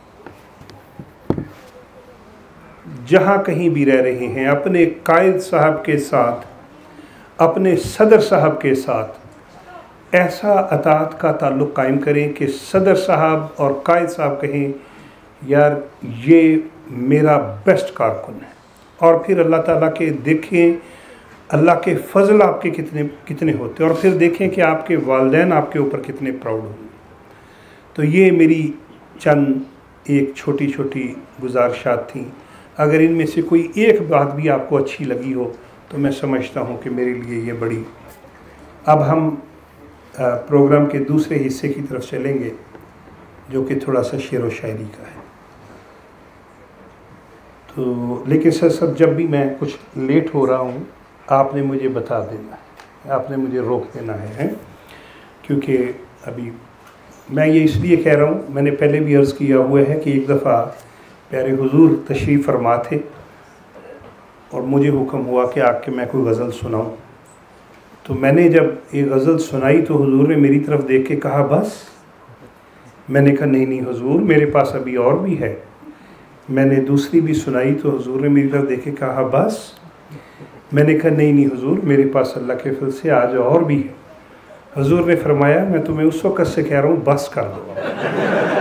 जहाँ कहीं भी रह रहे हैं, अपने कायद साहब के साथ, अपने सदर साहब के साथ ऐसा अतात का ताल्लुक़ कायम करें कि सदर साहब और कायद साहब कहें यार ये मेरा बेस्ट कारकुन है। और फिर अल्लाह ताला के देखें, अल्लाह के फ़ज़ल आपके कितने कितने होते हैं, और फिर देखें कि आपके वालिदैन आपके ऊपर कितने प्राउड होंगे। तो ये मेरी चंद एक छोटी छोटी गुजारिशात थी। अगर इनमें से कोई एक बात भी आपको अच्छी लगी हो तो मैं समझता हूँ कि मेरे लिए ये बड़ी। अब हम प्रोग्राम के दूसरे हिस्से की तरफ चलेंगे, जो कि थोड़ा सा शेर व शायरी का है। तो लेकिन सर सब जब भी मैं कुछ लेट हो रहा हूँ आपने मुझे बता देना है, आपने मुझे रोक देना है, क्योंकि अभी मैं ये इसलिए कह रहा हूँ, मैंने पहले भी अर्ज़ किया हुआ है कि एक दफ़ा प्यारे हुजूर तशरीफ़ फरमा थे और मुझे हुक्म हुआ कि आके मैं कोई गज़ल सुनाऊं। तो मैंने जब एक गज़ल सुनाई तो हुजूर ने मेरी तरफ देख के कहा बस। मैंने कहा नहीं नहीं हुजूर, मेरे पास अभी और भी है। मैंने दूसरी भी सुनाई तो हुजूर ने मेरी तरफ देख के कहा बस। मैंने कहा नहीं नहीं हुजूर, मेरे पास अल्लाह के फज़ल से आज और भी है। हुजूर ने फरमाया मैं तुम्हें उस वक़्त से कह रहा हूँ बस कर दो।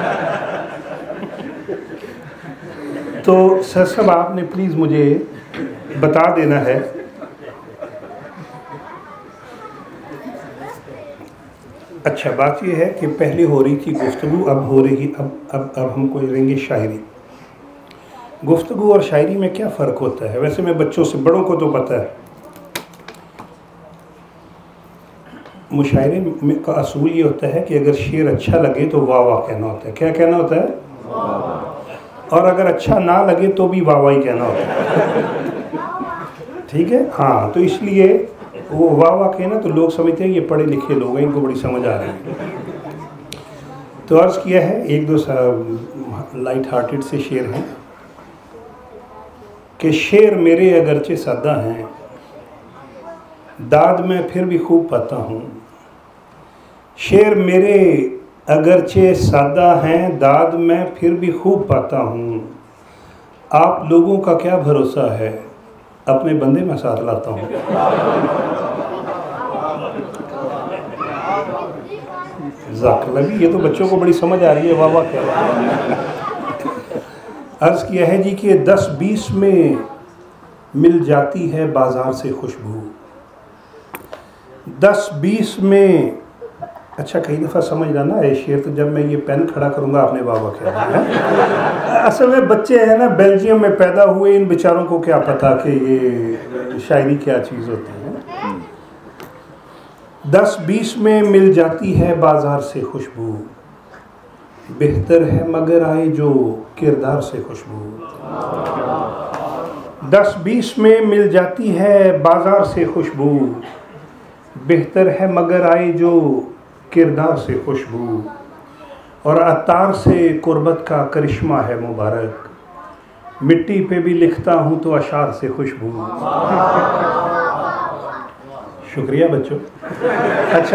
तो सर साहब आपने प्लीज़ मुझे बता देना है अच्छा बात यह है कि पहले हो रही थी गुफ्तगू, अब हो रही अब हम करेंगे शायरी। गुफ्तगू और शायरी में क्या फ़र्क होता है? वैसे मैं बच्चों से, बड़ों को तो पता है, मुशायरे में का असूल ये होता है कि अगर शेर अच्छा लगे तो वाह वाह कहना होता है। क्या कहना होता है? वाह। और अगर अच्छा ना लगे तो भी वाह वाह ही कहना होता है। ठीक है, हाँ। तो इसलिए वो वाह वाह कहना तो लोग समझते हैं ये पढ़े लिखे लोग हैं, इनको बड़ी समझ आ रही है। तो अर्ज़ किया है, एक दो लाइट हार्टेड से शेर हैं। कि शेर मेरे अगरचे सादा हैं, दाद मैं फिर भी खूब पाता हूँ। शेर मेरे अगरचे सादा हैं, दाद मैं फिर भी खूब पाता हूँ। आप लोगों का क्या भरोसा है, अपने बंदे में साथ लाता हूँ। ज़ाकलवी, ये तो बच्चों को बड़ी समझ आ रही है, वाह वाह कह रहा है। अर्ज़ किया है जी कि 10-20 में मिल जाती है बाज़ार से खुशबू। 10-20 में, अच्छा कई दफ़ा समझ ना ये शेर तो जब मैं ये पेन खड़ा करूँगा आपने वाह वाह कह रहा है। असल में बच्चे हैं ना, बेल्जियम में पैदा हुए, इन बेचारों को क्या पता कि ये शायरी क्या चीज़ होती है। 10-20 में मिल जाती है बाज़ार से खुशबू, बेहतर है मगर आए जो किरदार से खुशबू। 10-20 में मिल जाती है बाज़ार से खुशबू, बेहतर है मगर आए जो किरदार से खुशबू। और अतार से कुर्बत का करिश्मा है मुबारक, मिट्टी पे भी लिखता हूँ तो अशार से खुशबू। शुक्रिया बच्चों। अच्छा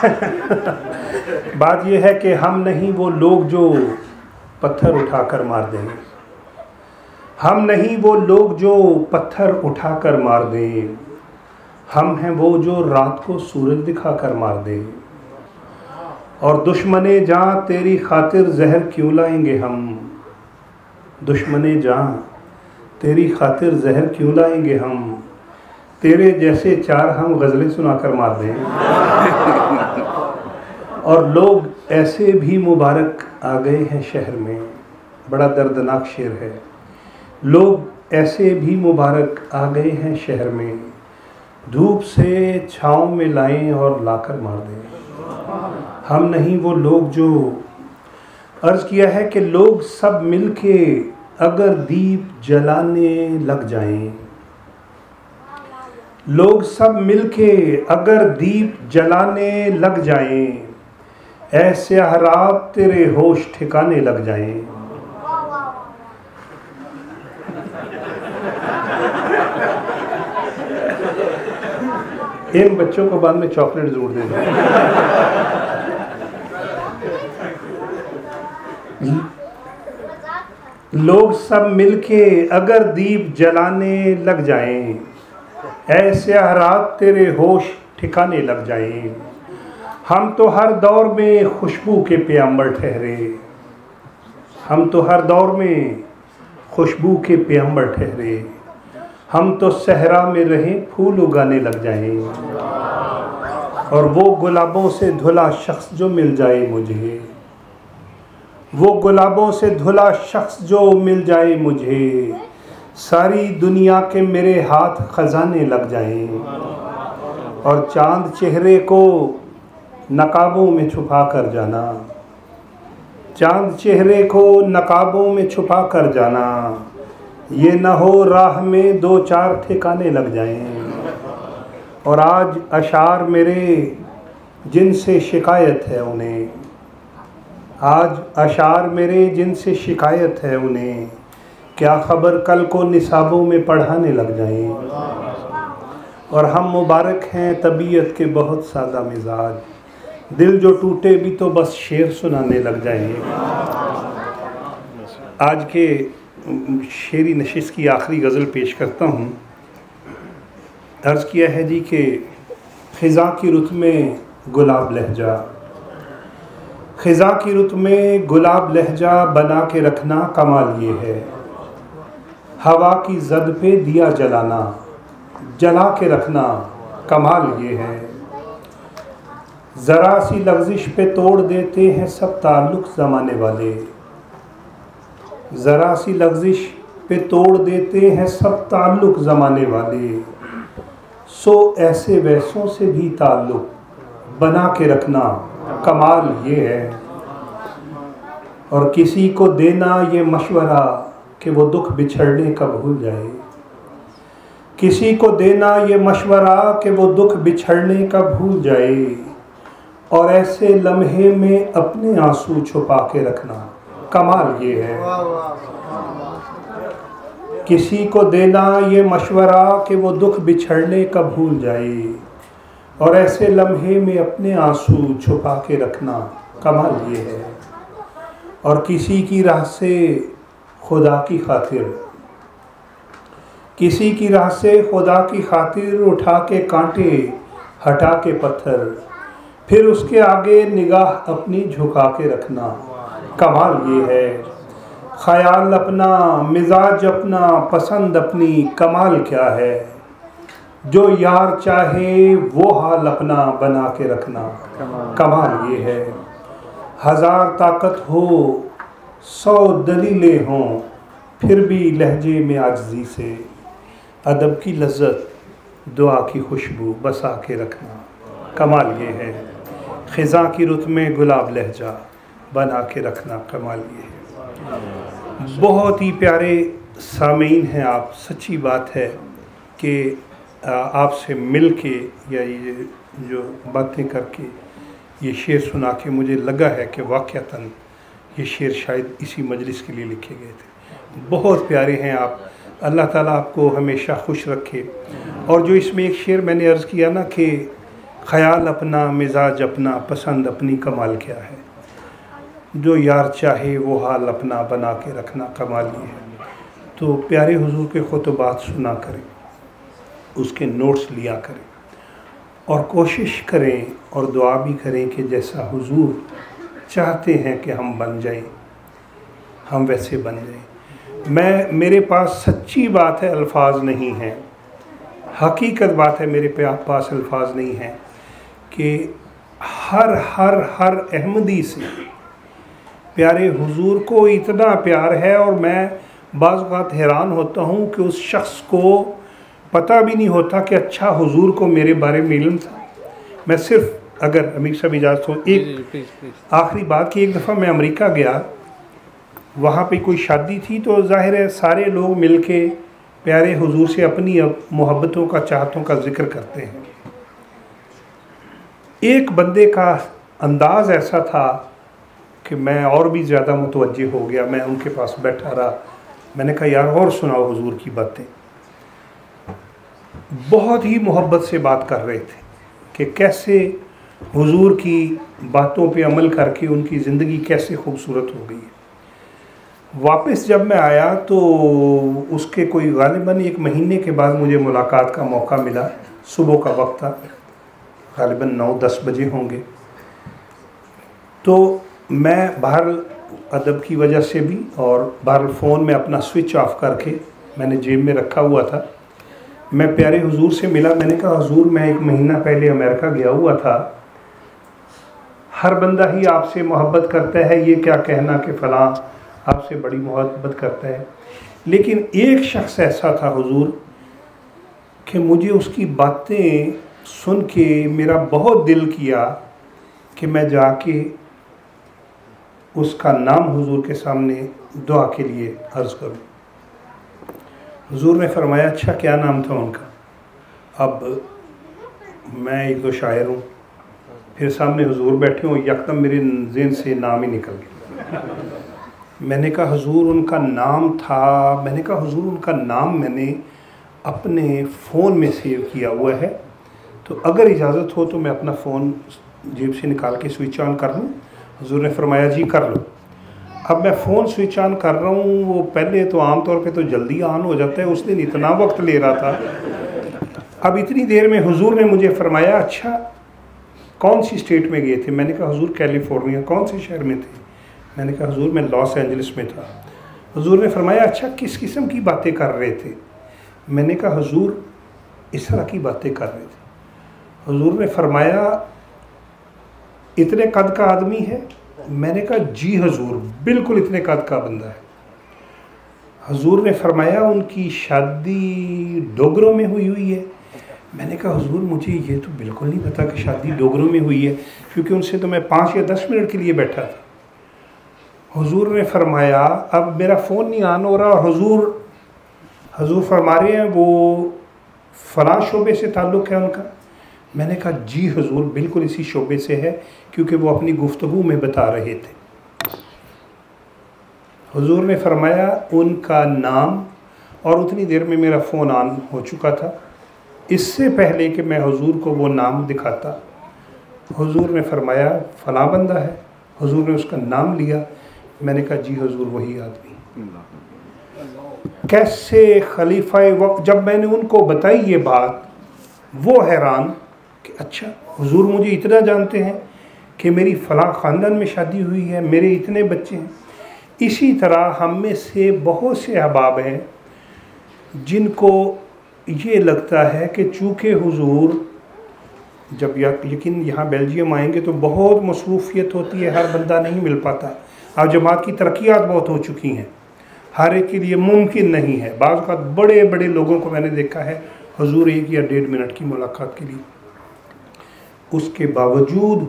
बात यह है कि हम नहीं वो लोग जो पत्थर उठाकर मार दें, हम नहीं वो लोग जो पत्थर उठाकर मार दें, हम हैं वो जो रात को सूरज दिखाकर मार दें। और दुश्मने जान तेरी खातिर जहर क्यों लाएंगे हम, दुश्मने जान तेरी खातिर जहर क्यों लाएंगे हम, तेरे जैसे 4 हम गज़लें सुनाकर मार दें। और लोग ऐसे भी मुबारक आ गए हैं शहर में, बड़ा दर्दनाक शेर है। लोग ऐसे भी मुबारक आ गए हैं शहर में, धूप से छाँव में लाएं और लाकर मार दें। हम नहीं वो लोग जो, अर्ज़ किया है कि लोग सब मिलके अगर दीप जलाने लग जाएं, लोग सब मिलके अगर दीप जलाने लग जाएं, ऐसे रात तेरे होश ठिकाने लग जाएं। इन बच्चों को बाद में चॉकलेट जरूर देना। लोग सब मिलके अगर दीप जलाने लग जाएं, ऐसे रात तेरे होश ठिकाने लग जाएं। हम तो हर दौर में खुशबू के पैगंबर ठहरे, हम तो हर दौर में खुशबू के पैगंबर ठहरे। हम तो सहरा में रहे फूल उगाने लग जाएं, और वो गुलाबों से धुला शख्स जो मिल जाए मुझे, वो गुलाबों से धुला शख्स जो मिल जाए मुझे, सारी दुनिया के मेरे हाथ खजाने लग जाएं। और चांद चेहरे को नकाबों में छुपा कर जाना, चांद चेहरे को नकाबों में छुपा कर जाना, ये न हो राह में 2-4 ठिकाने लग जाएं। और आज अशार मेरे जिनसे शिकायत है उन्हें, आज अशार मेरे जिनसे शिकायत है उन्हें, क्या ख़बर कल को निसाबों में पढ़ाने लग जाएं। और हम मुबारक हैं तबीयत के बहुत सादा मिजाज, दिल जो टूटे भी तो बस शेर सुनाने लग जाएं। आज के शेरी नशिस्त की आखिरी गज़ल पेश करता हूँ। अर्ज़ किया है जी कि ख़िज़ा की रुत में गुलाब लहजा, ख़िज़ा की रुत में गुलाब लहजा बना के रखना कमाल ये है। हवा की ज़द पे दिया जलाना, जला के रखना कमाल ये है। ज़रा सी लग़ज़िश पे तोड़ देते हैं सब ताल्लुक़ ज़माने वाले, ज़रा सी लग़ज़िश पे तोड़ देते हैं सब ताल्लुक़ ज़माने वाले। सो ऐसे वैसों से भी ताल्लुक़ बना के रखना कमाल ये है। और किसी को देना ये मशवरा कि वो दुख बिछड़ने का भूल जाए, किसी को देना ये मशवरा कि वो दुख बिछड़ने का भूल जाए। और ऐसे लम्हे में अपने आंसू छुपा के रखना कमाल ये है। किसी को देना ये मशवरा कि वो दुख बिछड़ने का भूल जाए, और ऐसे लम्हे में अपने आंसू छुपा के रखना कमाल ये है। और किसी की राह से खुदा की खातिर, किसी की राह से खुदा की खातिर उठा के कांटे हटा के पत्थर, फिर उसके आगे निगाह अपनी झुका के रखना कमाल ये है। ख्याल अपना, मिजाज अपना, पसंद अपनी, कमाल क्या है। जो यार चाहे वो हाल अपना बना के रखना कमाल ये है। हजार ताकत हो 100 दलीलें हों, फिर भी लहजे में आजिज़ी से अदब की लज्जत, दुआ की खुशबू बसा के रखना कमाल ये है। ख़िज़ा की रुत में गुलाब लहजा बना के रखना कमाल ये है। बहुत ही प्यारे सामीन हैं आप। सच्ची बात है कि आपसे मिल के या ये जो बातें करके ये शेर सुना के मुझे लगा है कि वाक़तन ये शेर शायद इसी मजलिस के लिए लिखे गए थे। बहुत प्यारे हैं आप। अल्लाह ताला आपको हमेशा खुश रखे। और जो इसमें एक शेर मैंने अर्ज़ किया ना कि ख़याल अपना, मिजाज अपना, पसंद अपनी, कमाल क्या है। जो यार चाहे वो हाल अपना बना के रखना कमाल ये है। तो प्यारे हुजूर के खुतबात सुना करें, उसके नोट्स लिया करें और कोशिश करें और दुआ भी करें कि जैसा हुजूर चाहते हैं कि हम बन जाएं, हम वैसे बन जाएं। मेरे पास सच्ची बात है अल्फाज नहीं हैं, हकीकत बात है मेरे पास अल्फाज नहीं हैं कि हर अहमदी से प्यारे हुजूर को इतना प्यार है। और मैं बाज़ औक़ात हैरान होता हूँ कि उस शख्स को पता भी नहीं होता कि अच्छा हुजूर को मेरे बारे में इल्म था। मैं सिर्फ, अगर अमीर साहब इजाज़त हो, एक आखिरी बात कि एक दफ़ा मैं अमेरिका गया, वहाँ पे कोई शादी थी, तो ज़ाहिर है सारे लोग मिल के प्यारे हुजूर से अपनी मोहब्बतों का, चाहतों का ज़िक्र करते हैं। एक बंदे का अंदाज़ ऐसा था कि मैं और भी ज़्यादा मुतवज्जे हो गया। मैं उनके पास बैठा रहा, मैंने कहा यार और सुनाओ हुजूर की बातें। बहुत ही मोहब्बत से बात कर रहे थे कि कैसे हुजूर की बातों पे अमल करके उनकी ज़िंदगी कैसे खूबसूरत हो गई। वापस जब मैं आया तो उसके कोई गालिबन 1 महीने के बाद मुझे मुलाकात का मौका मिला। सुबह का वक्त था, गालिबन 9-10 बजे होंगे। तो मैं बाहर अदब की वजह से भी और बाहर फ़ोन में अपना स्विच ऑफ करके मैंने जेब में रखा हुआ था। मैं प्यारे हुजूर से मिला। मैंने कहा हुजूर मैं 1 महीना पहले अमेरिका गया हुआ था, हर बंदा ही आपसे मोहब्बत करता है, ये क्या कहना कि फ़लाँ आपसे बड़ी मोहब्बत करता है, लेकिन एक शख्स ऐसा था हुजूर कि मुझे उसकी बातें सुन के मेरा बहुत दिल किया कि मैं जाके उसका नाम हुजूर के सामने दुआ के लिए अर्ज़ करूं। हुजूर ने फरमाया अच्छा क्या नाम था उनका। अब मैं 1-2 शायर हूँ, फिर सामने हुजूर बैठे हों, यकदम मेरे ज़हन से नाम ही निकल गया। मैंने कहा हुजूर उनका नाम था, मैंने कहा हुजूर उनका नाम मैंने अपने फ़ोन में सेव किया हुआ है, तो अगर इजाज़त हो तो मैं अपना फ़ोन जेब से निकाल के स्विच ऑन कर लूँ। हुजूर ने फरमाया जी कर लो। अब मैं फ़ोन स्विच ऑन कर रहा हूँ, वो पहले तो आम तौर पे तो जल्दी ऑन हो जाता है, उस दिन इतना वक्त ले रहा था। अब इतनी देर में हुजूर ने मुझे फरमाया अच्छा कौन सी स्टेट में गए थे। मैंने कहा हुजूर कैलिफोर्निया। कौन से शहर में थे। मैंने कहा हुजूर मैं लॉस एंजलिस में था। हुजूर ने फरमाया अच्छा किस किस्म की बातें कर रहे थे। मैंने कहा हुजूर इस तरह की बातें कर रहे थे। हुजूर ने फरमाया इतने कद का आदमी है। मैंने कहा जी हुजूर बिल्कुल इतने कद का बंदा है। हुजूर ने फरमाया उनकी शादी डोगरों में हुई है। मैंने कहा हुजूर मुझे ये तो बिल्कुल नहीं पता कि शादी डोगरों में हुई है, क्योंकि उनसे तो मैं 5 या 10 मिनट के लिए बैठा था। हुजूर ने फरमाया अब मेरा फ़ोन नहीं ऑन हो रहा, और हुजूर फरमा रहे हैं वो फ़लाँ शोबे से ताल्लुक़ है उनका। मैंने कहा जी हुजूर बिल्कुल इसी शोबे से है, क्योंकि वो अपनी गुफ्तगू में बता रहे थे। हुजूर ने फरमाया उनका नाम और उतनी देर में मेरा फ़ोन ऑन हो चुका था। इससे पहले कि मैं हुजूर को वो नाम दिखाता, हुजूर ने फरमाया फ़लाँ बंदा है। हुजूर ने उसका नाम लिया। मैंने कहा जी हुजूर वही आदमी। कैसे खलीफाए वक्त, जब मैंने उनको बताई ये बात, वो हैरान कि अच्छा हुजूर मुझे इतना जानते हैं कि मेरी फ़लाँ ख़ानदान में शादी हुई है, मेरे इतने बच्चे हैं। इसी तरह हम में से बहुत से अहबाब हैं जिनको ये लगता है कि चूँकि हुजूर जब यकीन यहाँ बेल्जियम आएंगे तो बहुत मसरूफियत होती है, हर बंदा नहीं मिल पाता। अब जमात की तरक्यात बहुत हो चुकी हैं, हर एक के लिए मुमकिन नहीं है। बाज़ औक़ात बड़े बड़े लोगों को मैंने देखा है हुजूर 1 या 1.5 मिनट की मुलाकात के लिए। उसके बावजूद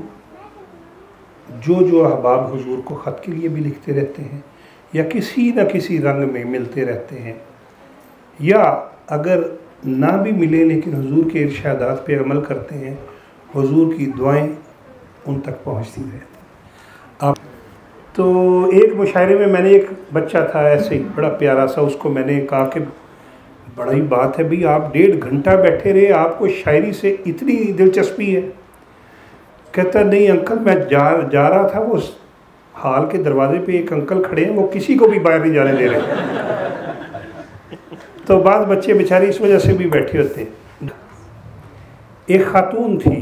जो अहबाब हुजूर को ख़त के लिए भी लिखते रहते हैं या किसी न किसी रंग में मिलते रहते हैं, या अगर ना भी मिले लेकिन हुजूर के इरशादात पे अमल करते हैं, हुजूर की दुआएं उन तक पहुंचती रहती। अब तो एक मुशायरे में मैंने एक बच्चा था ऐसे ही बड़ा प्यारा सा, उसको मैंने कहा कि बड़ा ही बात है भाई, आप 1.5 घंटा बैठे रहे, आपको शायरी से इतनी दिलचस्पी है। कहता नहीं अंकल, मैं जा रहा था, वो हाल के दरवाजे पे एक अंकल खड़े हैं, वो किसी को भी बाहर नहीं जाने दे रहे। तो बाद बच्चे बेचारे इस वजह से भी बैठे होते हैं। एक खातून थी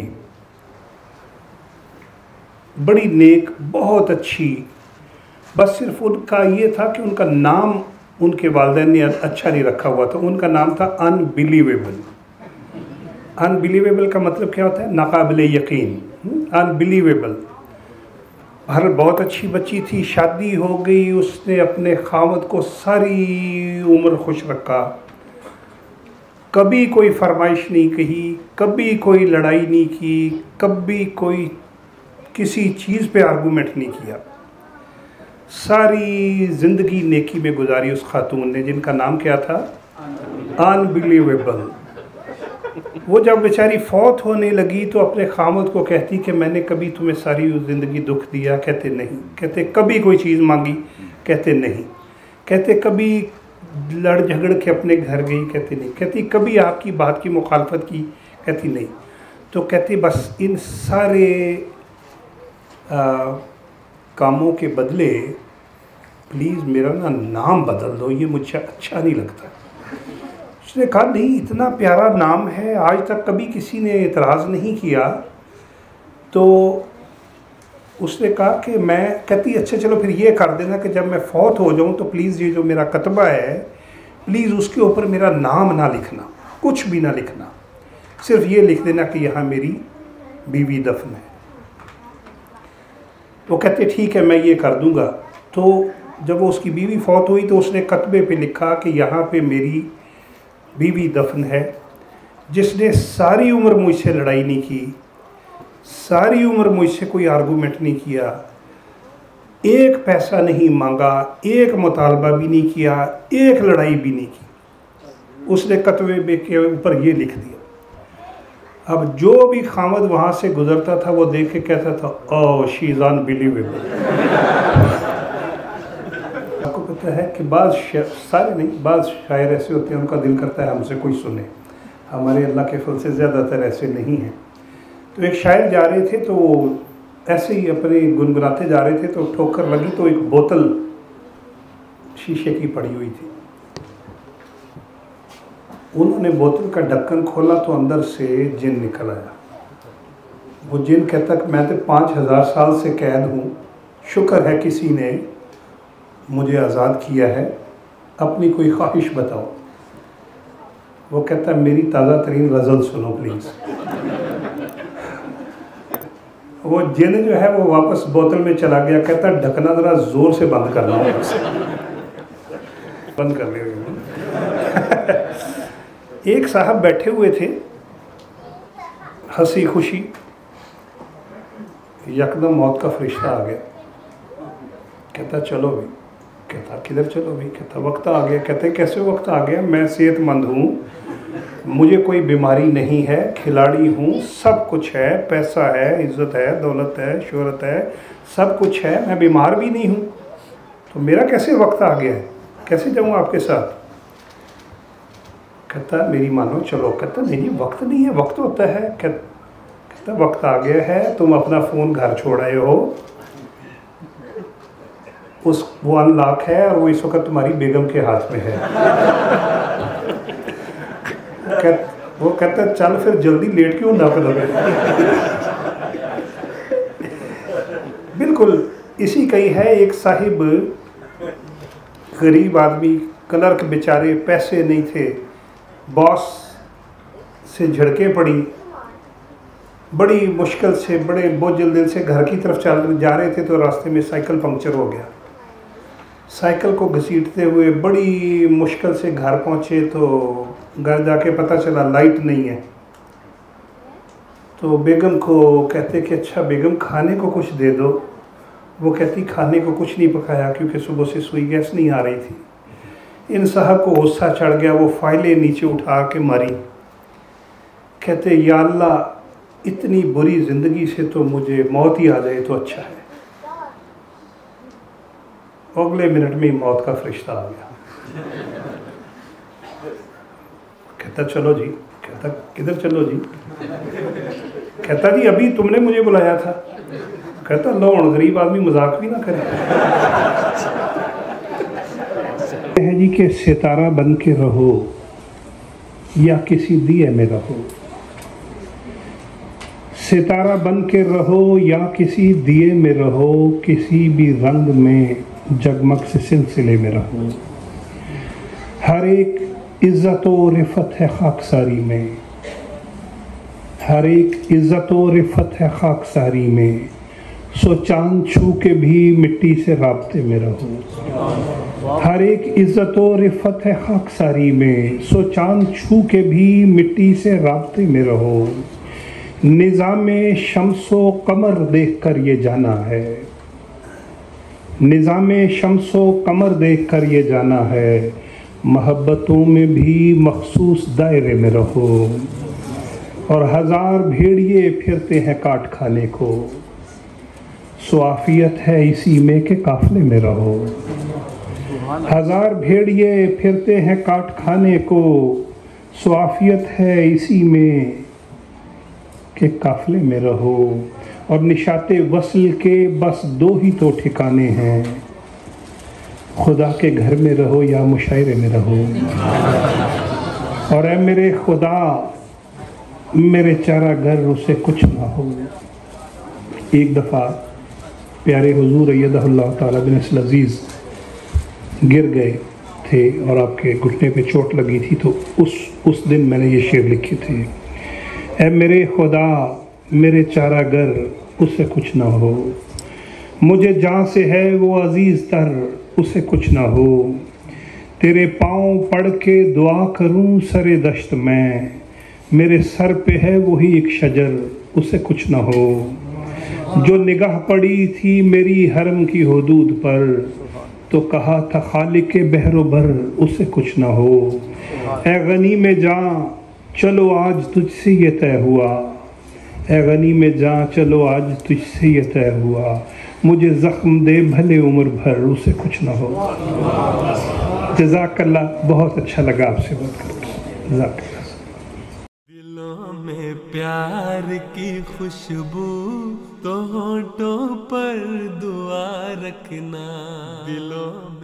बड़ी नेक, बहुत अच्छी, बस सिर्फ उनका ये था कि उनका नाम उनके वालिदैन ने अच्छा नहीं रखा हुआ था। उनका नाम था अनबिलीवेबल। अनबिलीवेबल का मतलब क्या होता है? नाकाबिले यकीन, अनबिलीवेबल। हर बहुत अच्छी बच्ची थी, शादी हो गई, उसने अपने खामद को सारी उम्र खुश रखा, कभी कोई फरमाइश नहीं कही, कभी कोई लड़ाई नहीं की, कभी कोई किसी चीज़ पे आर्गूमेंट नहीं किया। सारी ज़िंदगी नेकी में गुजारी उस खातून ने, जिनका नाम क्या था? अनबिलीवेबल। वो जब बेचारी फौत होने लगी तो अपने खामद को कहती कि मैंने कभी तुम्हें सारी ज़िंदगी दुख दिया? कहते नहीं। कहते कभी कोई चीज़ मांगी? कहते नहीं। कहते कभी लड़ झगड़ के अपने घर गई? कहते नहीं। कहती कभी आपकी बात की मुखालफत की? कहती नहीं। तो कहते बस इन सारे कामों के बदले प्लीज़ मेरा नाम बदल दो, ये मुझे अच्छा नहीं लगता। उसने कहा नहीं, इतना प्यारा नाम है, आज तक कभी किसी ने एतराज़ नहीं किया। तो उसने कहा कि मैं, कहती अच्छा चलो फिर ये कर देना कि जब मैं फौत हो जाऊं तो प्लीज़ ये जो मेरा कतबा है, प्लीज़ उसके ऊपर मेरा नाम ना लिखना, कुछ भी ना लिखना, सिर्फ ये लिख देना कि यहाँ मेरी बीवी दफन है। वो कहते ठीक है मैं ये कर दूँगा। तो जब वो उसकी बीवी फौत हुई तो उसने कतबे पे लिखा कि यहाँ पे मेरी बीवी दफन है, जिसने सारी उम्र मुझसे लड़ाई नहीं की, सारी उम्र मुझसे कोई आर्गूमेंट नहीं किया, एक पैसा नहीं मांगा, एक मुतालबा भी नहीं किया, एक लड़ाई भी नहीं की। उसने कतबे के ऊपर ये लिख दिया। अब जो भी खामद वहाँ से गुजरता था वो देख के कहता था ओह शी इज़ अनबिलीवेबल। आपको पता है कि सारे नहीं, बाज़ शायर ऐसे होते हैं उनका दिल करता है हमसे कोई सुने। हमारे अल्लाह के फल से ज़्यादातर ऐसे नहीं हैं। तो एक शायर जा रहे थे तो ऐसे ही अपने गुनगुनाते जा रहे थे तो ठोकर लगी तो एक बोतल शीशे की पड़ी हुई थी। उन्होंने बोतल का ढक्कन खोला तो अंदर से जिन निकल आया। वो जिन कहता कि मैं तो 5000 साल से कैद हूँ, शुक्र है किसी ने मुझे आज़ाद किया है, अपनी कोई ख्वाहिश बताओ। वो कहता मेरी ताज़ा तरीन गज़ल सुनो प्लीज़। वो जिन जो है वो वापस बोतल में चला गया, कहता ढकना ज़रा ज़ोर से बंद करना होगा। बंद कर ले। एक साहब बैठे हुए थे हंसी खुशी, यकदम मौत का फरिश्ता आ गया। कहता चलो भाई। कहता किधर चलो भाई? कहता वक्त आ गया। कहते कैसे वक्त आ गया? मैं सेहतमंद हूँ, मुझे कोई बीमारी नहीं है, खिलाड़ी हूँ, सब कुछ है, पैसा है, इज़्ज़त है, दौलत है, शोहरत है, सब कुछ है, मैं बीमार भी नहीं हूँ, तो मेरा कैसे वक्त आ गया है? कैसे जाऊँ आपके साथ? कहता मेरी मानो चलो। कहता नहीं वक्त नहीं है, वक्त होता है। कहता वक्त आ गया है, तुम अपना फ़ोन घर छोड़ आए हो, वो अनलॉक है और वो इस वक्त तुम्हारी बेगम के हाथ में है। वो कहता चल फिर जल्दी, लेट क्यों ना करोगे। बिल्कुल इसी का ही है। एक साहिब गरीब आदमी, क्लर्क बेचारे, पैसे नहीं थे, बॉस से झड़के पड़ी, बड़ी मुश्किल से बड़े बोझल दिल से घर की तरफ चल जा रहे थे तो रास्ते में साइकिल पंक्चर हो गया। साइकिल को घसीटते हुए बड़ी मुश्किल से घर पहुँचे तो घर जाके पता चला लाइट नहीं है। तो बेगम को कहते कि अच्छा बेगम खाने को कुछ दे दो। वो कहती खाने को कुछ नहीं पकाया क्योंकि सुबह से सुई गैस नहीं आ रही थी। इन साहब को गुस्सा चढ़ गया, वो फाइलें नीचे उठा के मारी। कहते या अल्लाह इतनी बुरी ज़िंदगी से तो मुझे मौत ही आ जाए तो अच्छा है। अगले मिनट में मौत का फरिश्ता आ गया। कहता चलो जी। कहता किधर चलो जी। कहता जी अभी तुमने मुझे बुलाया था। कहता लो गरीब आदमी मजाक भी ना करे। है जी कि सितारा बन के रहो या किसी दिए में रहो, सितारा बन के रहो या किसी दिए में रहो, किसी भी रंग में जगमग से सिलसिले में रहो। हर एक इज्जत और रिफत है खाकसारी में, हर एक इज्जत और रिफत है खाकसारी में, सो चांद छू के भी मिट्टी से राब्ते में रहो। हर एक इज्जत और रिफत है खाकसारी में, सो चांद छू के भी मिट्टी से राब्ते में रहो। निज़ामे शम्सो कमर देख कर ये जाना है, निज़ामे शम्सो कमर देख कर ये जाना है, मोहब्बतों में भी मखसूस दायरे में रहो। और हजार भेड़िए फिरते हैं काट खाने को, स्वाफियत है इसी में के काफले में रहो। हजार भेड़िए फिरते हैं काट खाने को, स्वाफियत है इसी में के काफले में रहो। और निशाते वसल के बस दो ही तो ठिकाने हैं, खुदा के घर में रहो या मुशायरे में रहो। और ऐ मेरे खुदा मेरे चारा घर उसे कुछ ना हो। एक दफ़ा प्यारे हुजूर अय्यदहुल्लाह ताला बिन अज़ीज़ गिर गए थे और आपके घुटने पे चोट लगी थी, तो उस दिन मैंने ये शेर लिखे थे। ऐ मेरे खुदा मेरे चारा घर उसे कुछ ना हो, मुझे जहाँ से है वो अजीज़ तर उसे कुछ ना हो। तेरे पाँव पड़ के दुआ करूँ सरे दश्त में, मेरे सर पे है वही एक शजर उसे कुछ ना हो। जो निगाह पड़ी थी मेरी हरम की हुदूद पर, तो कहा था खालिक बहरोबर उसे कुछ ना हो। ऐ गनी में जा चलो आज तुझसे ये तय हुआ, ऐ गनी में जा चलो आज तुझसे ये तय हुआ। मुझे ज़ख्म दे भले उम्र भर उसे कुछ ना हो। जज़ाकल्लाह, बहुत अच्छा लगा आपसे बात करके। जज़ाकल्लाह। दिलों में प्यार की खुशबू तो होठों पर दुआ रखना, दिलों में